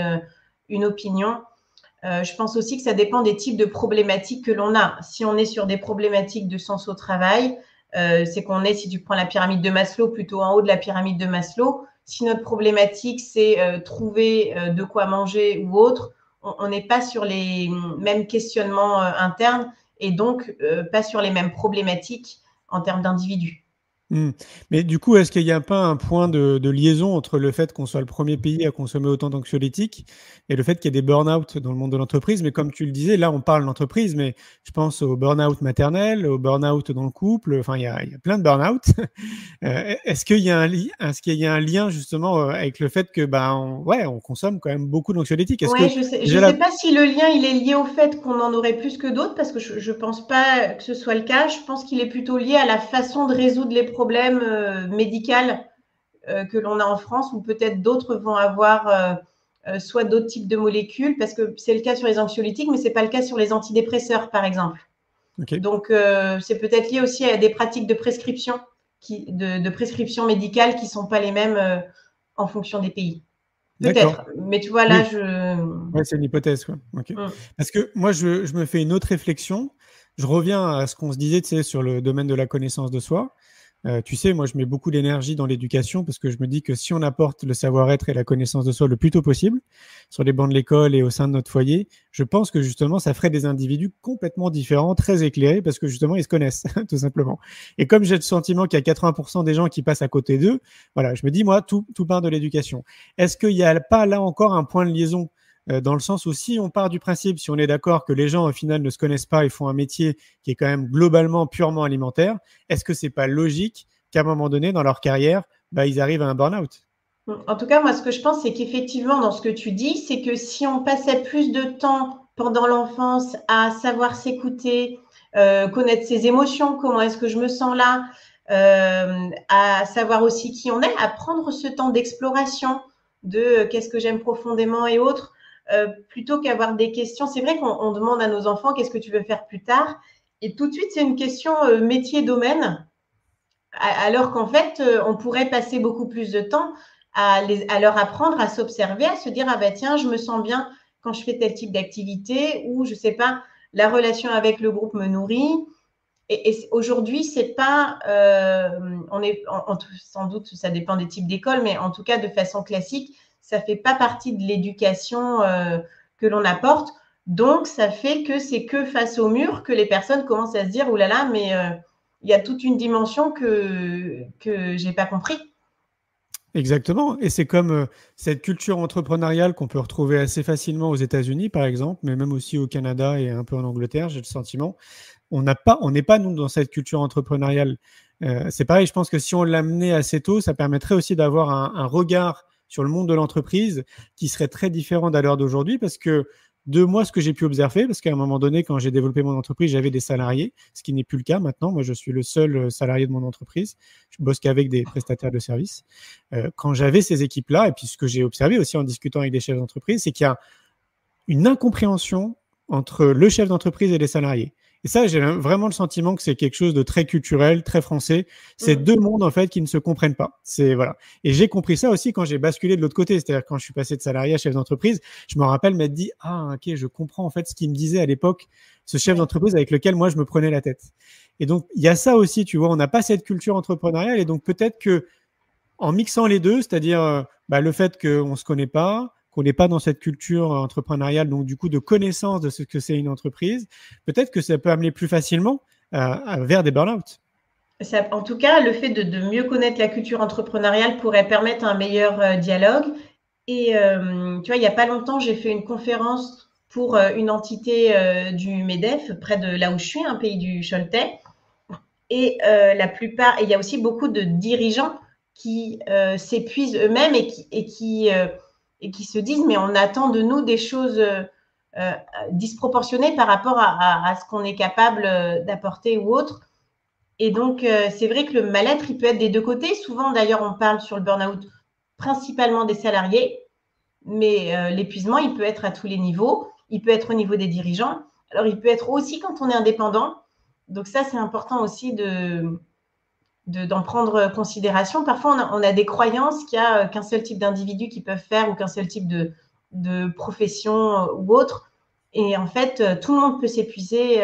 une opinion. Je pense aussi que ça dépend des types de problématiques que l'on a. Si on est sur des problématiques de sens au travail, c'est qu'on est, si tu prends la pyramide de Maslow, plutôt en haut de la pyramide de Maslow. Si notre problématique, c'est trouver de quoi manger ou autre, on n'est pas sur les mêmes questionnements internes et donc pas sur les mêmes problématiques en termes d'individus. Mais du coup, est-ce qu'il n'y a pas un point de liaison entre le fait qu'on soit le premier pays à consommer autant d'anxiolytiques et le fait qu'il y ait des burn-out dans le monde de l'entreprise? Mais comme tu le disais, là, on parle d'entreprise, mais je pense au burn-out maternel, au burn-out dans le couple. Enfin, il y a plein de burn-out. Est-ce qu'il y a un lien justement avec le fait que on consomme quand même beaucoup d'anxiolytiques? Oui, je sais pas si le lien il est lié au fait qu'on en aurait plus que d'autres, parce que je pense pas que ce soit le cas. Je pense qu'il est plutôt lié à la façon de résoudre les problèmes médicaux que l'on a en France, ou peut-être d'autres vont avoir soit d'autres types de molécules, parce que c'est le cas sur les anxiolytiques, mais c'est pas le cas sur les antidépresseurs, par exemple. Okay. Donc, c'est peut-être lié aussi à des pratiques de prescription, de prescription médicale qui sont pas les mêmes en fonction des pays. Peut-être, mais tu vois, là, Ouais, c'est une hypothèse, quoi. Okay. Parce que moi, je me fais une autre réflexion. Je reviens à ce qu'on se disait, tu sais, sur le domaine de la connaissance de soi. Tu sais, moi, je mets beaucoup d'énergie dans l'éducation parce que je me dis que si on apporte le savoir-être et la connaissance de soi le plus tôt possible sur les bancs de l'école et au sein de notre foyer, je pense que justement, ça ferait des individus complètement différents, très éclairés parce que justement, ils se connaissent, tout simplement. Et comme j'ai le sentiment qu'il y a 80% des gens qui passent à côté d'eux, voilà, je me dis, moi, tout part de l'éducation. Est-ce qu'il n'y a pas là encore un point de liaison dans le sens où si on part du principe, si on est d'accord que les gens au final ne se connaissent pas et font un métier qui est quand même globalement purement alimentaire, est-ce que c'est pas logique qu'à un moment donné dans leur carrière, ils arrivent à un burn-out? En tout cas, moi, ce que je pense, c'est qu'effectivement, dans ce que tu dis, c'est que si on passait plus de temps pendant l'enfance à savoir s'écouter, connaître ses émotions, comment est-ce que je me sens là, à savoir aussi qui on est, à prendre ce temps d'exploration de qu'est-ce que j'aime profondément et autres, plutôt qu'avoir des questions. C'est vrai qu'on demande à nos enfants qu'est-ce que tu veux faire plus tard, et tout de suite c'est une question métier domaine, alors qu'en fait on pourrait passer beaucoup plus de temps à leur apprendre à s'observer, à se dire ah ben tiens je me sens bien quand je fais tel type d'activité, ou je sais pas, la relation avec le groupe me nourrit. Et aujourd'hui, c'est pas, sans doute, ça dépend des types d'écoles, mais en tout cas, de façon classique, ça fait pas partie de l'éducation que l'on apporte. Donc, ça fait que c'est que face au mur que les personnes commencent à se dire, oulala, mais il y a toute une dimension que j'ai pas compris. Exactement. Et c'est comme cette culture entrepreneuriale qu'on peut retrouver assez facilement aux États-Unis, par exemple, mais même aussi au Canada et un peu en Angleterre, j'ai le sentiment. On n'est pas, nous, dans cette culture entrepreneuriale. C'est pareil, je pense que si on l'amenait assez tôt, ça permettrait aussi d'avoir un regard sur le monde de l'entreprise qui serait très différent d'à l'heure d'aujourd'hui, parce que de moi, ce que j'ai pu observer, parce qu'à un moment donné, quand j'ai développé mon entreprise, j'avais des salariés, ce qui n'est plus le cas maintenant. Moi, je suis le seul salarié de mon entreprise. Je bosse qu'avec des prestataires de services. Quand j'avais ces équipes-là, et puis ce que j'ai observé aussi en discutant avec des chefs d'entreprise, c'est qu'il y a une incompréhension entre le chef d'entreprise et les salariés. Et ça, j'ai vraiment le sentiment que c'est quelque chose de très culturel, très français. C'est deux mondes, en fait, qui ne se comprennent pas. Voilà. Et j'ai compris ça aussi quand j'ai basculé de l'autre côté. C'est-à-dire quand je suis passé de salarié à chef d'entreprise, je me rappelle m'être dit, ah, ok, je comprends, en fait, ce qu'il me disait à l'époque, ce chef d'entreprise avec lequel moi, je me prenais la tête. Et donc, il y a ça aussi, tu vois, on n'a pas cette culture entrepreneuriale. Et donc, peut-être que en mixant les deux, c'est-à-dire le fait qu'on ne se connaît pas, qu'on n'est pas dans cette culture entrepreneuriale, donc du coup de connaissance de ce que c'est une entreprise, peut-être que ça peut amener plus facilement vers des burn-out. En tout cas, le fait de mieux connaître la culture entrepreneuriale pourrait permettre un meilleur dialogue. Et tu vois, il n'y a pas longtemps, j'ai fait une conférence pour une entité du MEDEF, près de là où je suis, un pays du Choletais. Et il y a aussi beaucoup de dirigeants qui s'épuisent eux-mêmes et qui se disent mais on attend de nous des choses disproportionnées par rapport à ce qu'on est capable d'apporter ou autre. Et donc, c'est vrai que le mal-être, il peut être des deux côtés. Souvent, d'ailleurs, on parle sur le burn-out principalement des salariés, mais l'épuisement, il peut être à tous les niveaux. Il peut être au niveau des dirigeants. Alors, il peut être aussi quand on est indépendant. Donc ça, c'est important aussi d'en prendre considération. Parfois, on a des croyances qu'il n'y a qu'un seul type d'individus qui peuvent faire ou qu'un seul type de profession ou autre. Et en fait, tout le monde peut s'épuiser.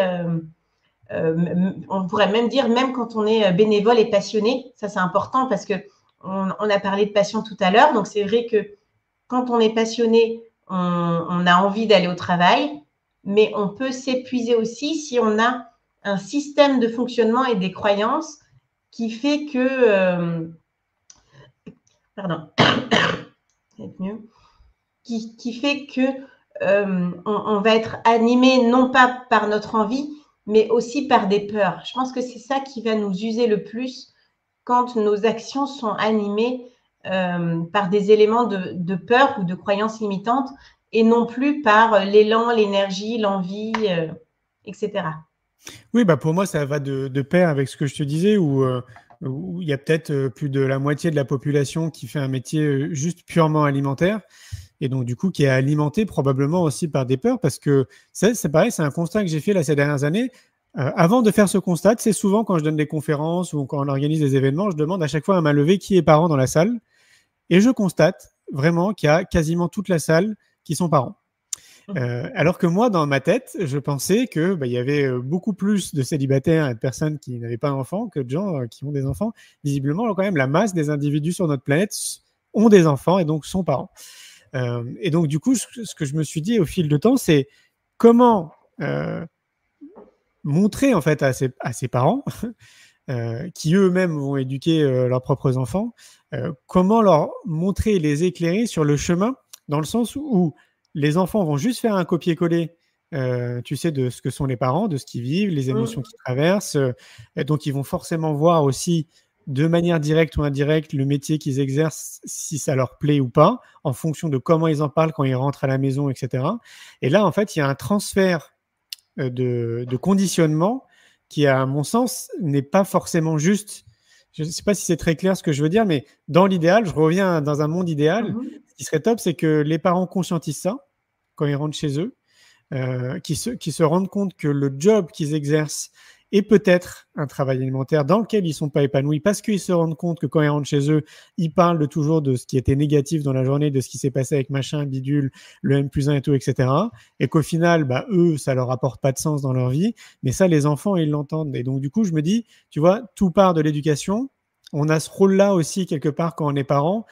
On pourrait même dire, même quand on est bénévole et passionné, ça c'est important parce qu'on a parlé de passion tout à l'heure. Donc c'est vrai que quand on est passionné, on a envie d'aller au travail, mais on peut s'épuiser aussi si on a un système de fonctionnement et des croyances qui fait que qui fait que on va être animé non pas par notre envie, mais aussi par des peurs. Je pense que c'est ça qui va nous user le plus quand nos actions sont animées par des éléments de peur ou de croyances limitantes et non plus par l'élan, l'énergie, l'envie, etc. Oui, pour moi, ça va de pair avec ce que je te disais, où il y a peut-être plus de la moitié de la population qui fait un métier juste purement alimentaire, et donc du coup qui est alimenté probablement aussi par des peurs, parce que c'est pareil, c'est un constat que j'ai fait là ces dernières années. Avant de faire ce constat, c'est souvent quand je donne des conférences ou quand on organise des événements, je demande à chaque fois à main levée qui est parent dans la salle, et je constate vraiment qu'il y a quasiment toute la salle qui sont parents. Alors que moi, dans ma tête, je pensais que il y avait beaucoup plus de célibataires et de personnes qui n'avaient pas d'enfants que de gens qui ont des enfants. Visiblement, quand même, la masse des individus sur notre planète ont des enfants et donc sont parents. Et donc, du coup, ce que je me suis dit au fil de temps, c'est comment montrer en fait à ces parents qui eux-mêmes vont éduquer leurs propres enfants, comment leur montrer et les éclairer sur le chemin, dans le sens où les enfants vont juste faire un copier-coller, tu sais, de ce que sont les parents, de ce qu'ils vivent, les émotions qu'ils traversent. Et donc, ils vont forcément voir aussi, de manière directe ou indirecte, le métier qu'ils exercent, si ça leur plaît ou pas, en fonction de comment ils en parlent quand ils rentrent à la maison, etc. Et là, en fait, il y a un transfert de conditionnement qui, à mon sens, n'est pas forcément juste. Je ne sais pas si c'est très clair ce que je veux dire, mais dans l'idéal, je reviens dans un monde idéal. Ce qui serait top, c'est que les parents conscientisent ça quand ils rentrent chez eux, qui se rendent compte que le job qu'ils exercent est peut-être un travail alimentaire dans lequel ils ne sont pas épanouis, parce qu'ils se rendent compte que quand ils rentrent chez eux, ils parlent toujours de ce qui était négatif dans la journée, de ce qui s'est passé avec machin, bidule, le M+1 et tout, etc. Et qu'au final, eux, ça leur apporte pas de sens dans leur vie. Mais ça, les enfants, ils l'entendent. Et donc, du coup, je me dis, tu vois, tout part de l'éducation. On a ce rôle-là aussi, quelque part, quand on est parent,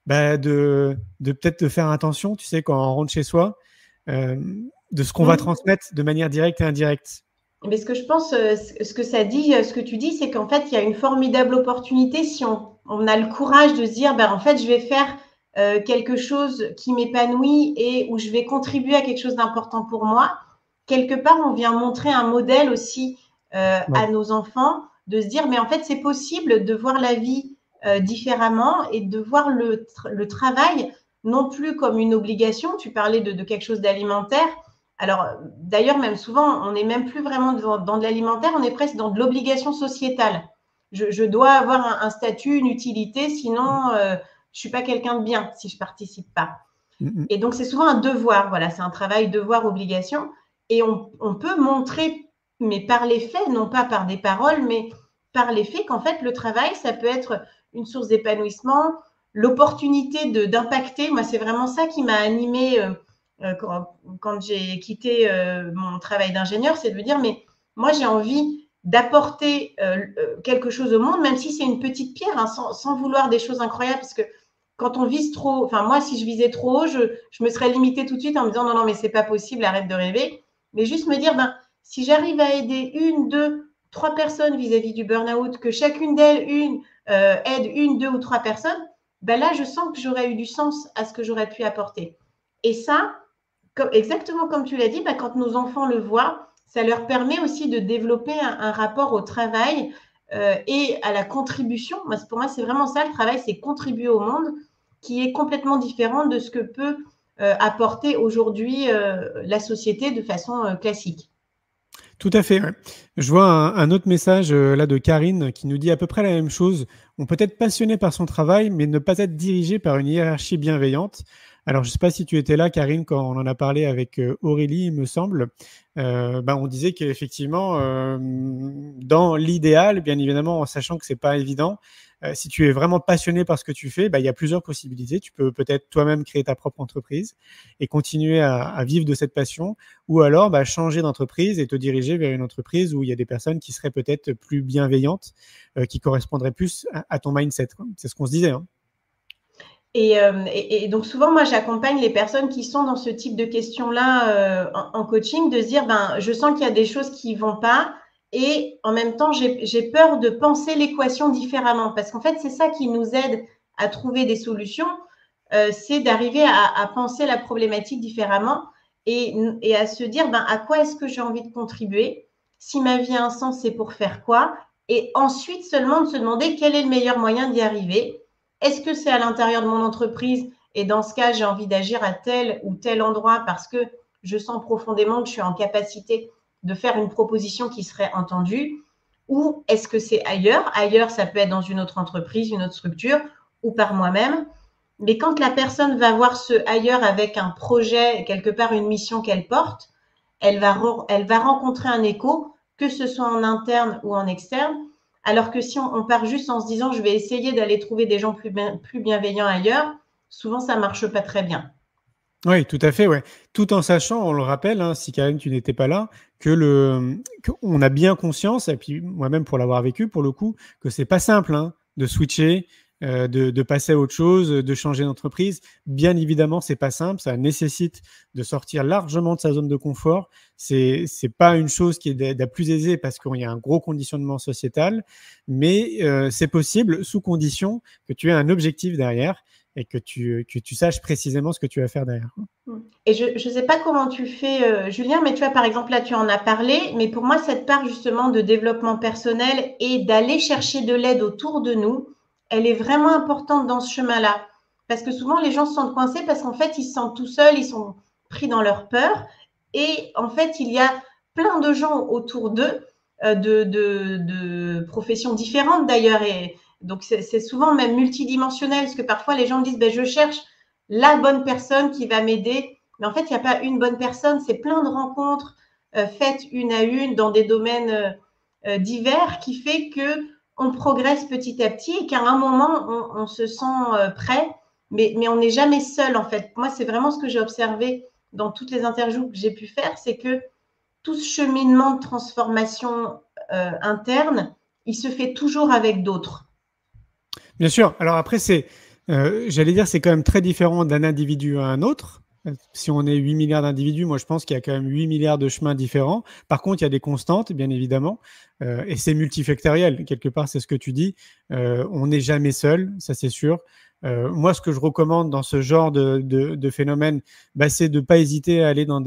de peut-être de faire attention, tu sais, quand on rentre chez soi, de ce qu'on va transmettre de manière directe et indirecte. Mais ce que je pense, ce que tu dis, c'est qu'en fait, il y a une formidable opportunité si on a le courage de se dire, en fait, je vais faire quelque chose qui m'épanouit et où je vais contribuer à quelque chose d'important pour moi. Quelque part, on vient montrer un modèle aussi à nos enfants, de se dire, mais en fait, c'est possible de voir la vie différemment et de voir le travail non plus comme une obligation. Tu parlais de quelque chose d'alimentaire. Alors, d'ailleurs, même souvent, on n'est même plus vraiment dans de l'alimentaire, on est presque dans de l'obligation sociétale. Je dois avoir un statut, une utilité, sinon je ne suis pas quelqu'un de bien si je ne participe pas. Et donc, c'est souvent un devoir, voilà, c'est un travail devoir-obligation. Et on peut montrer, mais par les faits, non pas par des paroles, mais par les faits, qu'en fait, le travail, ça peut être une source d'épanouissement, l'opportunité d'impacter. Moi, c'est vraiment ça qui m'a animée quand j'ai quitté mon travail d'ingénieur, c'est de me dire, mais moi, j'ai envie d'apporter quelque chose au monde, même si c'est une petite pierre, hein, sans vouloir des choses incroyables, parce que quand on vise trop, enfin moi, si je visais trop haut, je me serais limitée tout de suite en me disant, non, mais c'est pas possible, arrête de rêver. Mais juste me dire, si j'arrive à aider 1, 2, 3 personnes vis-à-vis du burn-out, que chacune d'elles aide 1, 2 ou 3 personnes, là, je sens que j'aurais eu du sens à ce que j'aurais pu apporter. Et ça, exactement comme tu l'as dit, quand nos enfants le voient, ça leur permet aussi de développer un rapport au travail et à la contribution. Pour moi, c'est vraiment ça, le travail, c'est contribuer au monde, qui est complètement différent de ce que peut apporter aujourd'hui la société de façon classique. Tout à fait. Ouais. Je vois un autre message là de Karine qui nous dit à peu près la même chose. On peut être passionné par son travail, mais ne pas être dirigé par une hiérarchie bienveillante. Alors, je ne sais pas si tu étais là, Karine, quand on en a parlé avec Aurélie, il me semble. On disait qu'effectivement, dans l'idéal, bien évidemment, en sachant que ce n'est pas évident, si tu es vraiment passionné par ce que tu fais, il y a plusieurs possibilités. Tu peux peut-être toi-même créer ta propre entreprise et continuer à vivre de cette passion, ou alors changer d'entreprise et te diriger vers une entreprise où il y a des personnes qui seraient peut-être plus bienveillantes, qui correspondraient plus à ton mindset, quoi. C'est ce qu'on se disait, hein. Et donc, souvent, moi, j'accompagne les personnes qui sont dans ce type de questions-là en coaching, de se dire, je sens qu'il y a des choses qui ne vont pas et en même temps, j'ai peur de penser l'équation différemment parce qu'en fait, c'est ça qui nous aide à trouver des solutions, c'est d'arriver à penser la problématique différemment et à se dire, à quoi est-ce que j'ai envie de contribuer? Si ma vie a un sens, c'est pour faire quoi? Et ensuite, seulement de se demander quel est le meilleur moyen d'y arriver. Est-ce que c'est à l'intérieur de mon entreprise et dans ce cas, j'ai envie d'agir à tel ou tel endroit parce que je sens profondément que je suis en capacité de faire une proposition qui serait entendue, ou est-ce que c'est ailleurs? Ailleurs, ça peut être dans une autre entreprise, une autre structure ou par moi-même. Mais quand la personne va voir ce ailleurs avec un projet, quelque part une mission qu'elle porte, elle va rencontrer un écho, que ce soit en interne ou en externe. Alors que si on part juste en se disant « je vais essayer d'aller trouver des gens plus bienveillants ailleurs », souvent ça ne marche pas très bien. Oui, tout à fait, ouais. Tout en sachant, on le rappelle, hein, si Karen, tu n'étais pas là, qu'on a bien conscience, et puis moi-même pour l'avoir vécu, pour le coup, que c'est pas simple hein, de switcher, de passer à autre chose, de changer d'entreprise. Bien évidemment, c'est pas simple, ça nécessite de sortir largement de sa zone de confort. C'est pas une chose qui est la plus aisée parce qu'il y a un gros conditionnement sociétal, mais c'est possible sous condition que tu aies un objectif derrière et que tu saches précisément ce que tu vas faire derrière. Et je ne sais pas comment tu fais, Julien, mais tu vois, par exemple, là, tu en as parlé, mais pour moi, cette part justement de développement personnel et d'aller chercher de l'aide autour de nous, elle est vraiment importante dans ce chemin-là. Parce que souvent, les gens se sentent coincés parce qu'en fait, ils se sentent tout seuls, ils sont pris dans leur peur. Et en fait, il y a plein de gens autour d'eux, de professions différentes d'ailleurs. Et donc, c'est souvent même multidimensionnel, parce que parfois, les gens disent, ben, je cherche la bonne personne qui va m'aider. Mais en fait, il n'y a pas une bonne personne, c'est plein de rencontres faites une à une dans des domaines divers qui fait que on progresse petit à petit et qu'à un moment, on se sent prêt, mais on n'est jamais seul en fait. Moi, c'est vraiment ce que j'ai observé dans toutes les interviews que j'ai pu faire, c'est que tout ce cheminement de transformation interne, il se fait toujours avec d'autres. Bien sûr. Alors après, j'allais dire, c'est quand même très différent d'un individu à un autre. Si on est 8 milliards d'individus, moi je pense qu'il y a quand même 8 milliards de chemins différents. Par contre, il y a des constantes, bien évidemment, et c'est multifactoriel. Quelque part, c'est ce que tu dis. On n'est jamais seul, ça c'est sûr. Moi, ce que je recommande dans ce genre de phénomène, c'est de ne pas hésiter à aller dans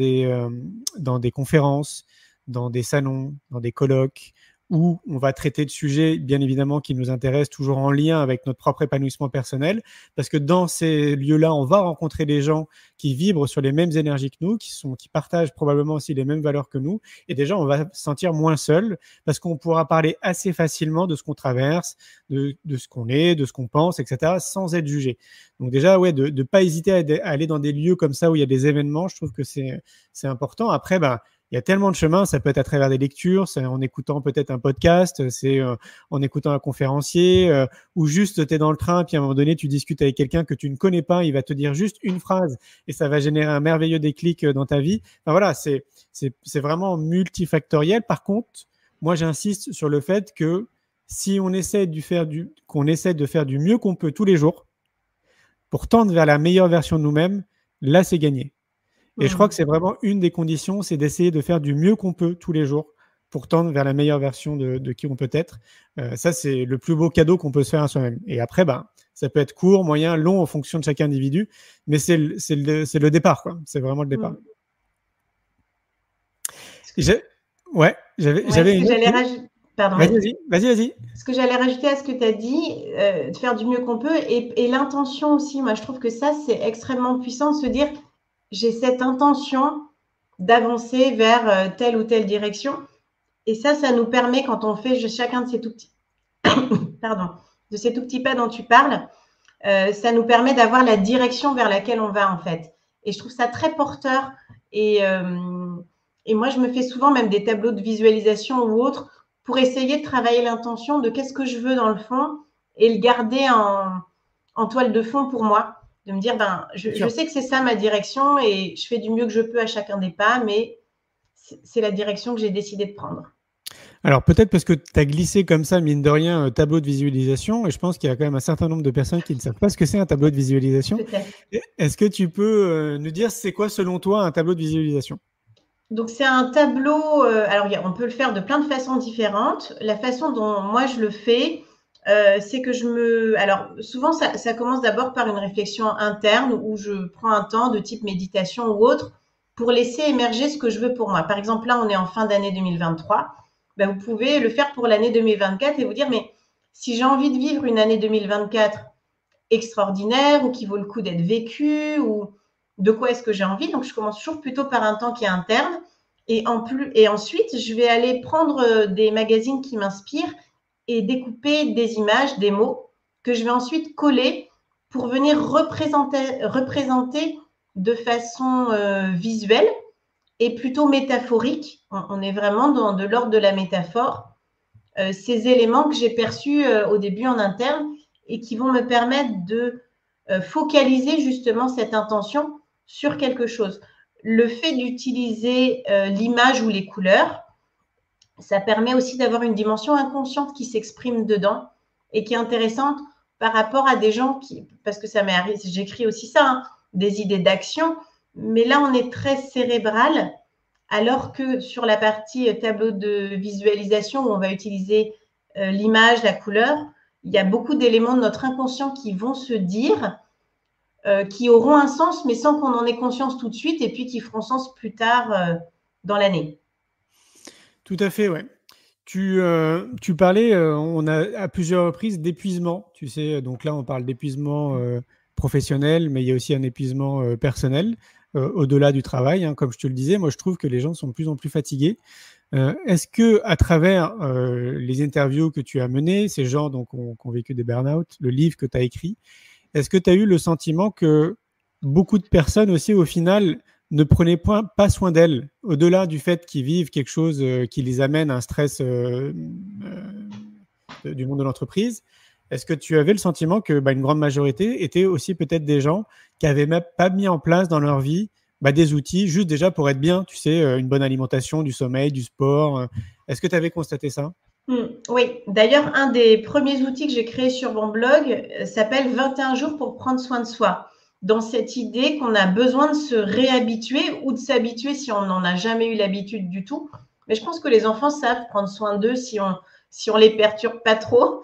des conférences, dans des salons, dans des colloques, où on va traiter de sujets, bien évidemment, qui nous intéressent, toujours en lien avec notre propre épanouissement personnel, parce que dans ces lieux-là, on va rencontrer des gens qui vibrent sur les mêmes énergies que nous, qui partagent probablement aussi les mêmes valeurs que nous, et déjà, on va se sentir moins seul, parce qu'on pourra parler assez facilement de ce qu'on traverse, de ce qu'on est, de ce qu'on pense, etc., sans être jugé. Donc déjà, ouais, de ne pas hésiter à aller dans des lieux comme ça, où il y a des événements, je trouve que c'est important. Après, il y a tellement de chemins, ça peut être à travers des lectures, c'est en écoutant peut-être un podcast, c'est en écoutant un conférencier, ou juste tu es dans le train, puis à un moment donné, tu discutes avec quelqu'un que tu ne connais pas, il va te dire juste une phrase et ça va générer un merveilleux déclic dans ta vie. Enfin voilà, c'est vraiment multifactoriel. Par contre, moi j'insiste sur le fait que si on essaie de faire du mieux qu'on peut tous les jours pour tendre vers la meilleure version de nous-mêmes, là c'est gagné. Et je crois que c'est vraiment une des conditions, c'est d'essayer de faire du mieux qu'on peut tous les jours pour tendre vers la meilleure version de qui on peut être. Ça, c'est le plus beau cadeau qu'on peut se faire à soi-même. Et après, ça peut être court, moyen, long en fonction de chaque individu, mais c'est le départ, quoi. C'est vraiment le départ. J'avais une autre... Pardon. Vas-y. Ce que j'allais rajouter à ce que tu as dit, de faire du mieux qu'on peut, et l'intention aussi. Moi, je trouve que ça, c'est extrêmement puissant de se dire j'ai cette intention d'avancer vers telle ou telle direction. Et ça nous permet, quand on fait chacun de ces tout petits, de ces tout petits pas dont tu parles, ça nous permet d'avoir la direction vers laquelle on va, en fait. Et je trouve ça très porteur. Et moi, je me fais souvent même des tableaux de visualisation ou autres pour essayer de travailler l'intention de qu'est-ce que je veux dans le fond et le garder en toile de fond pour moi. De me dire, je sais que c'est ça ma direction et je fais du mieux que je peux à chacun des pas, mais c'est la direction que j'ai décidé de prendre. Alors peut-être parce que tu as glissé comme ça, mine de rien, un tableau de visualisation, et je pense qu'il y a quand même un certain nombre de personnes qui ne savent pas ce que c'est un tableau de visualisation. Est-ce que tu peux nous dire c'est quoi selon toi un tableau de visualisation ? Donc c'est un tableau, alors on peut le faire de plein de façons différentes. La façon dont moi je le fais, c'est que alors souvent ça commence d'abord par une réflexion interne où je prends un temps de type méditation ou autre pour laisser émerger ce que je veux pour moi. Par exemple, là, on est en fin d'année 2023. Vous pouvez le faire pour l'année 2024 et vous dire, mais si j'ai envie de vivre une année 2024 extraordinaire ou qui vaut le coup d'être vécue ou de quoi est-ce que j'ai envie, donc je commence toujours plutôt par un temps qui est interne et ensuite, je vais aller prendre des magazines qui m'inspirent et découper des images, des mots que je vais ensuite coller pour venir représenter de façon visuelle et plutôt métaphorique. On est vraiment de l'ordre de la métaphore. Ces éléments que j'ai perçus au début en interne et qui vont me permettre de focaliser justement cette intention sur quelque chose. Le fait d'utiliser l'image ou les couleurs, ça permet aussi d'avoir une dimension inconsciente qui s'exprime dedans et qui est intéressante par rapport à des gens qui, parce que ça m'est arrivé, j'écris aussi ça, hein, des idées d'action, mais là on est très cérébral, alors que sur la partie tableau de visualisation où on va utiliser l'image, la couleur, il y a beaucoup d'éléments de notre inconscient qui vont se dire, qui auront un sens, mais sans qu'on en ait conscience tout de suite, et puis qui feront sens plus tard dans l'année. Tout à fait, ouais. Tu parlais, on a à plusieurs reprises d'épuisement, tu sais, donc là on parle d'épuisement professionnel, mais il y a aussi un épuisement personnel au-delà du travail, hein, comme je te le disais. Moi, je trouve que les gens sont de plus en plus fatigués. Est-ce que à travers les interviews que tu as menées, ces gens donc, qui ont vécu des burn-out, le livre que tu as écrit, est-ce que tu as eu le sentiment que beaucoup de personnes aussi, au final, ne prenaient pas soin d'elles, au-delà du fait qu'ils vivent quelque chose qui les amène à un stress du monde de l'entreprise? Est-ce que tu avais le sentiment que une grande majorité étaient aussi peut-être des gens qui n'avaient même pas mis en place dans leur vie des outils, juste déjà pour être bien, tu sais, une bonne alimentation, du sommeil, du sport. Est-ce que tu avais constaté ça? Oui, d'ailleurs, un des premiers outils que j'ai créé sur mon blog s'appelle 21 jours pour prendre soin de soi. Dans cette idée qu'on a besoin de se réhabituer ou de s'habituer si on n'en a jamais eu l'habitude du tout. Mais je pense que les enfants savent prendre soin d'eux si on les perturbe pas trop.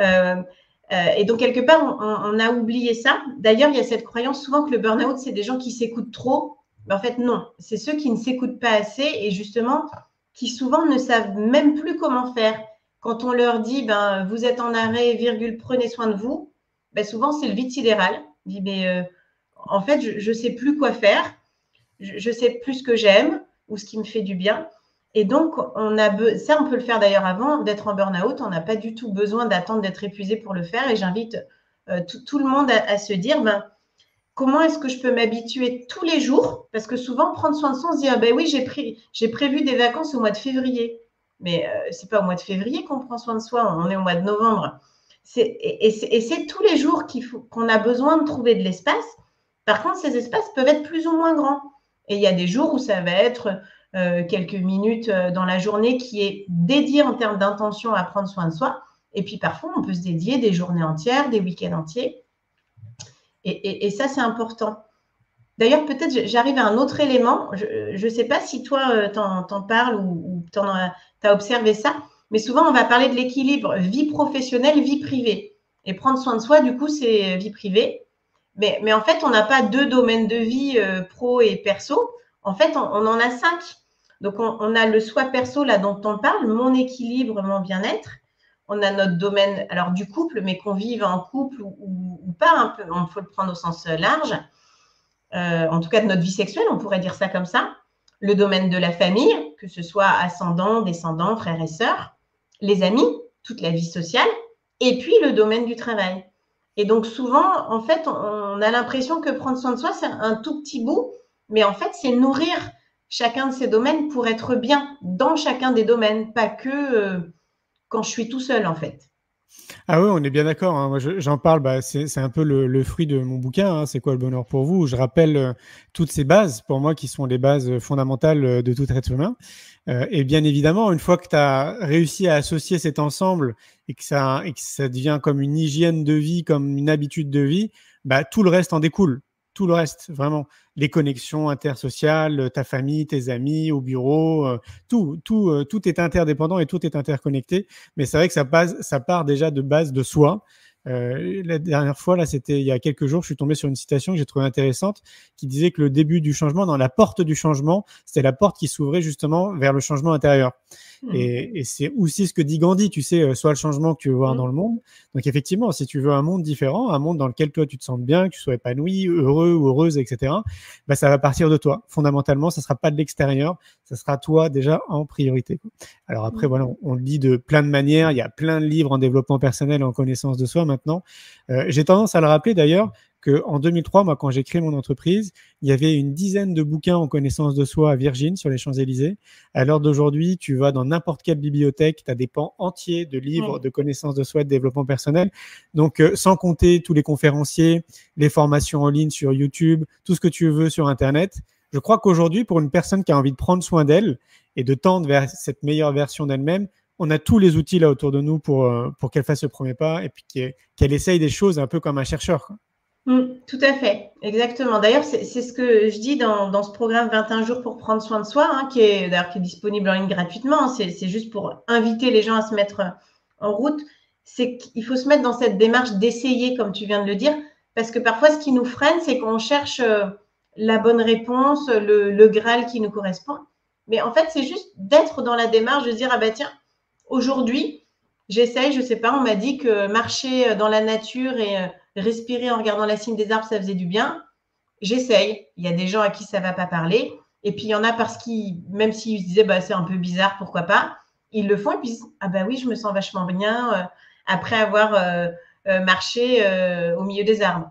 Et donc, quelque part, on a oublié ça. D'ailleurs, il y a cette croyance souvent que le burn-out, c'est des gens qui s'écoutent trop. Mais en fait, non. C'est ceux qui ne s'écoutent pas assez et justement, qui souvent ne savent même plus comment faire. Quand on leur dit, vous êtes en arrêt, virgule, prenez soin de vous, souvent, c'est le vide sidéral. On dit, en fait, je ne sais plus quoi faire. Je ne sais plus ce que j'aime ou ce qui me fait du bien. Et donc, ça, on peut le faire d'ailleurs avant d'être en burn-out. On n'a pas du tout besoin d'attendre d'être épuisé pour le faire. Et j'invite tout le monde à se dire, comment est-ce que je peux m'habituer tous les jours? Parce que souvent, prendre soin de soi, on se dit, oui, j'ai prévu des vacances au mois de février. Mais ce n'est pas au mois de février qu'on prend soin de soi, on est au mois de novembre. Et c'est tous les jours qu'on a besoin de trouver de l'espace. Par contre, ces espaces peuvent être plus ou moins grands. Et il y a des jours où ça va être quelques minutes dans la journée qui est dédiée en termes d'intention à prendre soin de soi. Et puis parfois, on peut se dédier des journées entières, des week-ends entiers. Et ça, c'est important. D'ailleurs, peut-être j'arrive à un autre élément. Je ne sais pas si toi, t'en parles ou tu as observé ça, mais souvent, on va parler de l'équilibre vie professionnelle, vie privée. Et prendre soin de soi, du coup, c'est vie privée. Mais en fait, on n'a pas 2 domaines de vie, pro et perso. En fait, on en a 5. Donc, on a le soi perso, là, dont on parle, mon équilibre, mon bien-être. On a notre domaine, alors du couple, mais qu'on vive en couple ou pas, un peu, on peut le prendre au sens large. En tout cas, de notre vie sexuelle, on pourrait dire ça comme ça. Le domaine de la famille, que ce soit ascendant, descendant, frères et sœurs. Les amis, toute la vie sociale. Et puis, le domaine du travail. Et donc, souvent, en fait, on a l'impression que prendre soin de soi, c'est un tout petit bout. Mais en fait, c'est nourrir chacun de ces domaines pour être bien dans chacun des domaines, pas que quand je suis tout seul, en fait. Ah oui, on est bien d'accord, hein. Moi, j'en parle, c'est un peu le fruit de mon bouquin, hein, C'est quoi le bonheur pour vous? Je rappelle toutes ces bases, pour moi, qui sont les bases fondamentales de tout être humain. Et bien évidemment, une fois que tu as réussi à associer cet ensemble et que ça devient comme une hygiène de vie, comme une habitude de vie, tout le reste en découle. Tout le reste, vraiment. Les connexions intersociales, ta famille, tes amis, au bureau, tout est interdépendant et tout est interconnecté. Mais c'est vrai que ça part déjà de base de soi. La dernière fois, là, c'était il y a quelques jours, je suis tombé sur une citation que j'ai trouvée intéressante qui disait que le début du changement, dans la porte du changement, c'était la porte qui s'ouvrait justement vers le changement intérieur. Et c'est aussi ce que dit Gandhi, tu sais, soit le changement que tu veux voir dans le monde. Donc effectivement, si tu veux un monde différent, un monde dans lequel toi tu te sens bien, que tu sois épanoui, heureux ou heureuse, etc., ça va partir de toi. Fondamentalement, ça sera pas de l'extérieur, ça sera toi déjà en priorité. Alors après, voilà, on le dit de plein de manières. Il y a plein de livres en développement personnel et en connaissance de soi maintenant. J'ai tendance à le rappeler d'ailleurs qu'en 2003, moi, quand j'ai créé mon entreprise, il y avait une dizaine de bouquins en connaissance de soi à Virgin sur les Champs-Élysées. À l'heure d'aujourd'hui, tu vas dans n'importe quelle bibliothèque, tu as des pans entiers de livres de connaissance de soi, de développement personnel. Donc, sans compter tous les conférenciers, les formations en ligne sur YouTube, tout ce que tu veux sur Internet. Je crois qu'aujourd'hui, pour une personne qui a envie de prendre soin d'elle et de tendre vers cette meilleure version d'elle-même, on a tous les outils là autour de nous pour qu'elle fasse le premier pas et puis qu'elle essaye des choses un peu comme un chercheur, quoi. Tout à fait, exactement. D'ailleurs, c'est ce que je dis dans ce programme 21 jours pour prendre soin de soi, hein, qui est disponible en ligne gratuitement. C'est juste pour inviter les gens à se mettre en route. C'est qu'il faut se mettre dans cette démarche d'essayer, comme tu viens de le dire, parce que parfois, ce qui nous freine, c'est qu'on cherche la bonne réponse, le Graal qui nous correspond. Mais en fait, c'est juste d'être dans la démarche de se dire, ah bah tiens, aujourd'hui, j'essaye, je sais pas, on m'a dit que marcher dans la nature et respirer en regardant la cime des arbres, ça faisait du bien. J'essaye. Il y a des gens à qui ça va pas parler. Et puis, il y en a parce qu'ils, même s'ils se disaient, bah, c'est un peu bizarre, pourquoi pas, ils le font et puis ils disent, ah bah oui, je me sens vachement bien après avoir marché au milieu des arbres.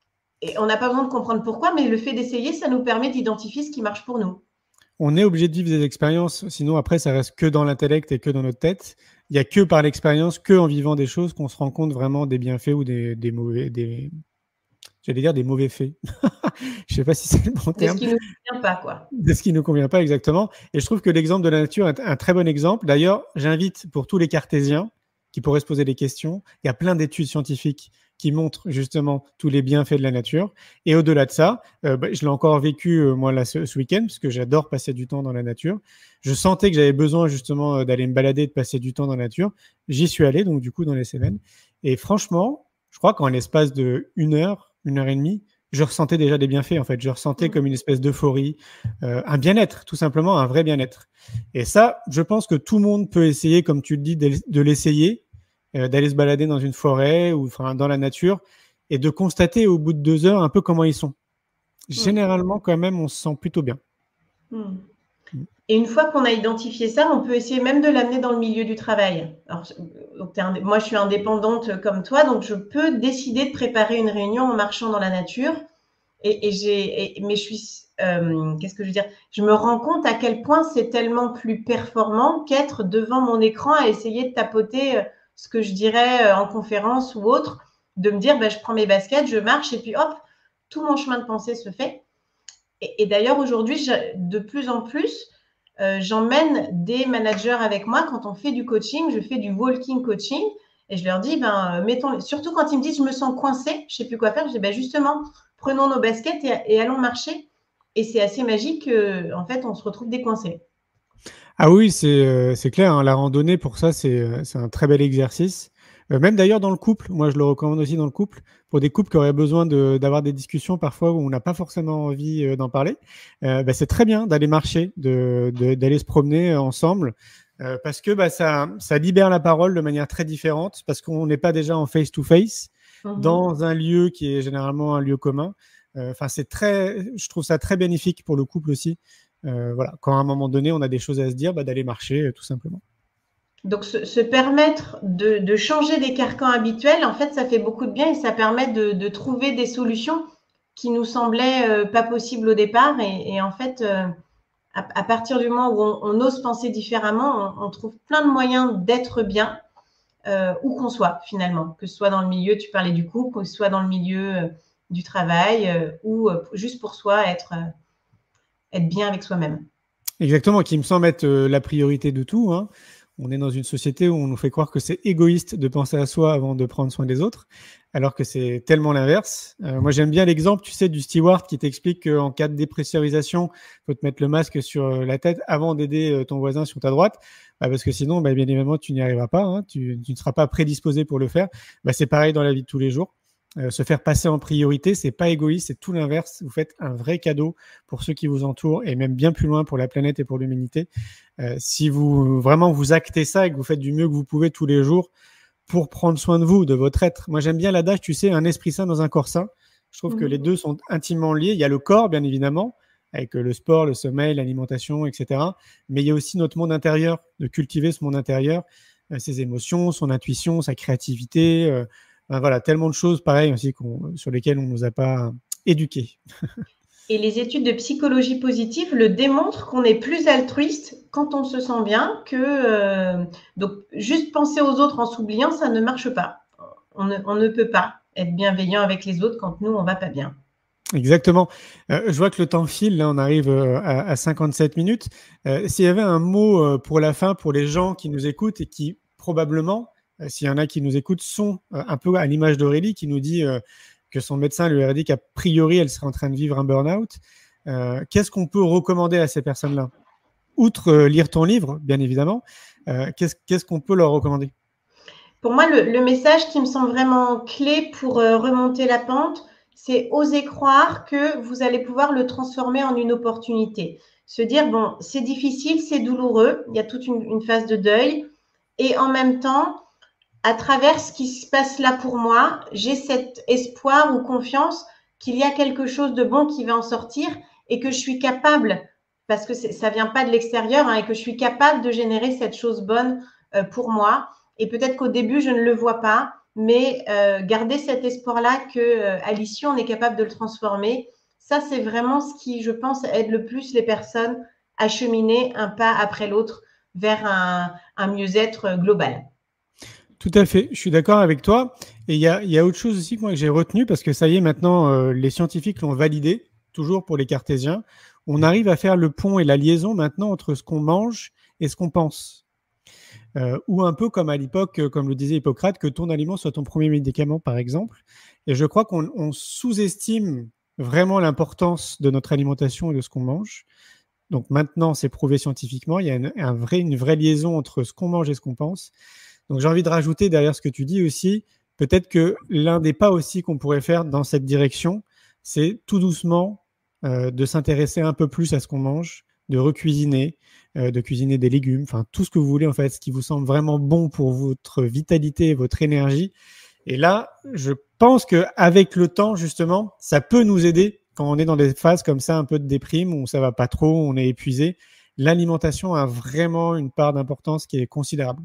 Et on n'a pas besoin de comprendre pourquoi, mais le fait d'essayer, ça nous permet d'identifier ce qui marche pour nous. On est obligé de vivre des expériences, sinon après, ça reste que dans l'intellect et que dans notre tête. Il n'y a que par l'expérience, que en vivant des choses qu'on se rend compte vraiment des bienfaits ou des mauvais, j'allais dire des mauvais faits. Je ne sais pas si c'est le bon terme. De ce qui ne nous convient pas, quoi. De ce qui ne nous convient pas, exactement. Et je trouve que l'exemple de la nature est un très bon exemple. D'ailleurs, j'invite pour tous les cartésiens qui pourraient se poser des questions, il y a plein d'études scientifiques qui montrent justement tous les bienfaits de la nature. Et au-delà de ça, je l'ai encore vécu moi là ce week-end, parce que j'adore passer du temps dans la nature. Je sentais que j'avais besoin justement d'aller me balader, de passer du temps dans la nature. J'y suis allé, donc du coup dans les Cévennes. Et franchement, je crois qu'en l'espace de 1 heure, 1 heure et demie, je ressentais déjà des bienfaits en fait. Je ressentais comme une espèce d'euphorie, un bien-être, tout simplement, un vrai bien-être. Et ça, je pense que tout le monde peut essayer, comme tu le dis, de l'essayer, d'aller se balader dans une forêt ou enfin, dans la nature et de constater au bout de 2 heures un peu comment ils sont. Généralement, quand même, on se sent plutôt bien. Et une fois qu'on a identifié ça, on peut essayer même de l'amener dans le milieu du travail. Alors, moi, je suis indépendante comme toi, donc je peux décider de préparer une réunion en marchant dans la nature. Mais je suis, qu'est-ce que je veux dire? Je me rends compte à quel point c'est tellement plus performant qu'être devant mon écran à essayer de tapoter ce que je dirais en conférence ou autre, de me dire, bah, je prends mes baskets, je marche et puis hop, tout mon chemin de pensée se fait. Et d'ailleurs, aujourd'hui, de plus en plus, j'emmène des managers avec moi quand on fait du coaching. Je fais du walking coaching et je leur dis, surtout quand ils me disent, je me sens coincée, je ne sais plus quoi faire, je dis, justement, prenons nos baskets et allons marcher. Et c'est assez magique qu'en fait, on se retrouve décoincé. Ah oui, c'est clair, hein, la randonnée, pour ça, c'est un très bel exercice. Même d'ailleurs dans le couple, moi je le recommande aussi dans le couple, pour des couples qui auraient besoin d'avoir des discussions parfois où on n'a pas forcément envie d'en parler. C'est très bien d'aller marcher, d'aller se promener ensemble, parce que ça libère la parole de manière très différente, parce qu'on n'est pas déjà en face-to-face dans un lieu qui est généralement un lieu commun. Je trouve ça très bénéfique pour le couple aussi. Voilà, quand à un moment donné on a des choses à se dire, d'aller marcher tout simplement. Donc, se permettre de changer des carcans habituels, en fait, ça fait beaucoup de bien et ça permet de trouver des solutions qui nous semblaient pas possibles au départ. Et en fait, à partir du moment où on ose penser différemment, on trouve plein de moyens d'être bien où qu'on soit finalement. Que ce soit dans le milieu, tu parlais du couple, que ce soit dans le milieu du travail ou juste pour soi, être bien avec soi-même. Exactement, qui me semble être la priorité de tout, hein. On est dans une société où on nous fait croire que c'est égoïste de penser à soi avant de prendre soin des autres, alors que c'est tellement l'inverse. Moi, j'aime bien l'exemple, tu sais, du steward qui t'explique qu'en cas de dépressurisation, il faut te mettre le masque sur la tête avant d'aider ton voisin sur ta droite, parce que sinon, bien évidemment, tu n'y arriveras pas, hein, tu ne seras pas prédisposé pour le faire. C'est pareil dans la vie de tous les jours. Se faire passer en priorité, c'est pas égoïste, c'est tout l'inverse. Vous faites un vrai cadeau pour ceux qui vous entourent et même bien plus loin pour la planète et pour l'humanité. Si vous vraiment vous actez ça et que vous faites du mieux que vous pouvez tous les jours pour prendre soin de vous, de votre être. Moi, j'aime bien l'adage, tu sais, un esprit sain dans un corps sain. Je trouve que les deux sont intimement liés. Il y a le corps, bien évidemment, avec le sport, le sommeil, l'alimentation, etc. Mais il y a aussi notre monde intérieur, de cultiver ce monde intérieur, ses émotions, son intuition, sa créativité, Voilà, tellement de choses pareilles aussi sur lesquelles on ne nous a pas éduqués. Et les études de psychologie positive le démontrent qu'on est plus altruiste quand on se sent bien que donc juste penser aux autres en s'oubliant, ça ne marche pas. On ne peut pas être bienveillant avec les autres quand nous, on va pas bien. Exactement. Je vois que le temps file, là on arrive à 57 minutes. S'il y avait un mot pour la fin, pour les gens qui nous écoutent et qui probablement, s'il y en a qui nous écoutent, sont un peu à l'image d'Aurélie qui nous dit que son médecin lui aurait dit qu'a priori elle serait en train de vivre un burn-out. Qu'est-ce qu'on peut recommander à ces personnes-là? Outre lire ton livre, bien évidemment, qu'est-ce qu'on peut leur recommander? Pour moi, le message qui me semble vraiment clé pour remonter la pente, c'est oser croire que vous allez pouvoir le transformer en une opportunité. Se dire, bon, c'est difficile, c'est douloureux, il y a toute une phase de deuil. Et en même temps, à travers ce qui se passe là pour moi, j'ai cet espoir ou confiance qu'il y a quelque chose de bon qui va en sortir et que je suis capable, parce que ça vient pas de l'extérieur, et que je suis capable de générer cette chose bonne pour moi. Et peut-être qu'au début, je ne le vois pas, mais garder cet espoir-là qu'à l'issue, on est capable de le transformer. Ça, c'est vraiment ce qui, je pense, aide le plus les personnes à cheminer un pas après l'autre vers un mieux-être global. Tout à fait, je suis d'accord avec toi. Et il y a autre chose aussi que j'ai retenu, parce que ça y est, maintenant, les scientifiques l'ont validé, toujours pour les cartésiens. On arrive à faire le pont et la liaison maintenant entre ce qu'on mange et ce qu'on pense. Ou un peu comme à l'époque, comme le disait Hippocrate, que ton aliment soit ton premier médicament, par exemple. Et je crois qu'on sous-estime vraiment l'importance de notre alimentation et de ce qu'on mange. Donc maintenant, c'est prouvé scientifiquement. Il y a une vraie liaison entre ce qu'on mange et ce qu'on pense. Donc j'ai envie de rajouter derrière ce que tu dis aussi, peut-être que l'un des pas aussi qu'on pourrait faire dans cette direction, c'est tout doucement de s'intéresser un peu plus à ce qu'on mange, de recuisiner, de cuisiner des légumes, enfin tout ce que vous voulez en fait, ce qui vous semble vraiment bon pour votre vitalité, votre énergie. Et là, je pense qu'avec le temps, justement, ça peut nous aider quand on est dans des phases comme ça, un peu de déprime, où ça va pas trop, on est épuisé. L'alimentation a vraiment une part d'importance qui est considérable.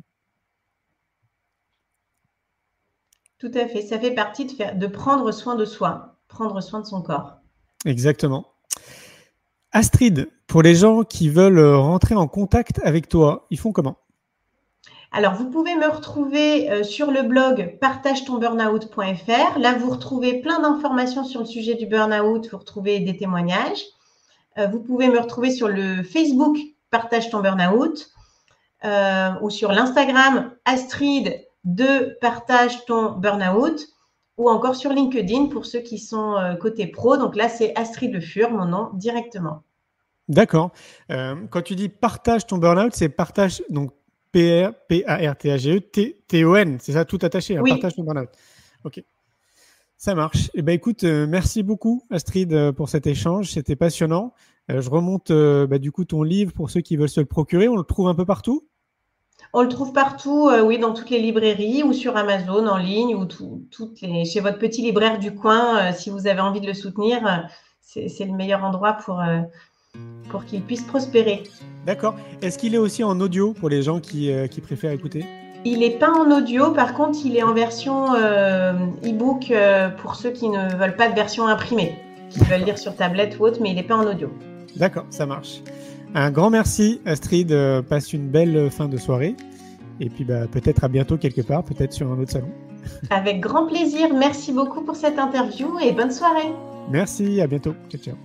Tout à fait. Ça fait partie de prendre soin de soi, prendre soin de son corps. Exactement. Astrid, pour les gens qui veulent rentrer en contact avec toi, ils font comment? Alors, vous pouvez me retrouver sur le blog partagetonburnout.fr. Là, vous retrouvez plein d'informations sur le sujet du burn-out. Vous retrouvez des témoignages. Vous pouvez me retrouver sur le Facebook Partage ton burn-out ou sur l'Instagram Astrid de Partage ton burn-out ou encore sur LinkedIn pour ceux qui sont côté pro. Donc là, c'est Astrid Le Fur, mon nom, directement. D'accord. Quand tu dis partage ton burn-out, c'est partage, donc P-A-R-T-A-G-E-T-O-N, c'est ça, tout attaché, hein, oui. Partage ton burn-out. Ok, ça marche. Eh ben, écoute, merci beaucoup Astrid pour cet échange, c'était passionnant. Je remonte du coup ton livre pour ceux qui veulent se le procurer, on le trouve un peu partout? On le trouve partout, oui, dans toutes les librairies ou sur Amazon en ligne ou chez votre petit libraire du coin. Si vous avez envie de le soutenir, c'est le meilleur endroit pour qu'il puisse prospérer. D'accord. Est-ce qu'il est aussi en audio pour les gens qui préfèrent écouter? Il n'est pas en audio, par contre, il est en version e-book pour ceux qui ne veulent pas de version imprimée, qui veulent lire sur tablette ou autre, mais il n'est pas en audio. D'accord, ça marche. Un grand merci Astrid, passe une belle fin de soirée et puis peut-être à bientôt quelque part, peut-être sur un autre salon. Avec grand plaisir, merci beaucoup pour cette interview et bonne soirée. Merci, à bientôt. Ciao, ciao.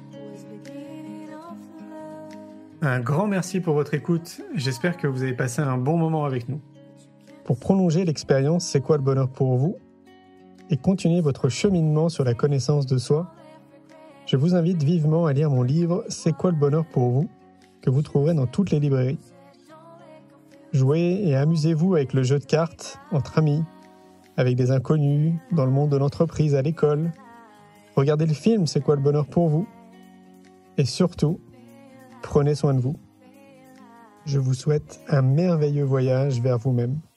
Un grand merci pour votre écoute. J'espère que vous avez passé un bon moment avec nous. Pour prolonger l'expérience C'est quoi le bonheur pour vous et continuer votre cheminement sur la connaissance de soi, je vous invite vivement à lire mon livre C'est quoi le bonheur pour vous, que vous trouverez dans toutes les librairies. Jouez et amusez-vous avec le jeu de cartes entre amis, avec des inconnus, dans le monde de l'entreprise, à l'école. Regardez le film C'est quoi le bonheur pour vous et surtout, prenez soin de vous. Je vous souhaite un merveilleux voyage vers vous-même.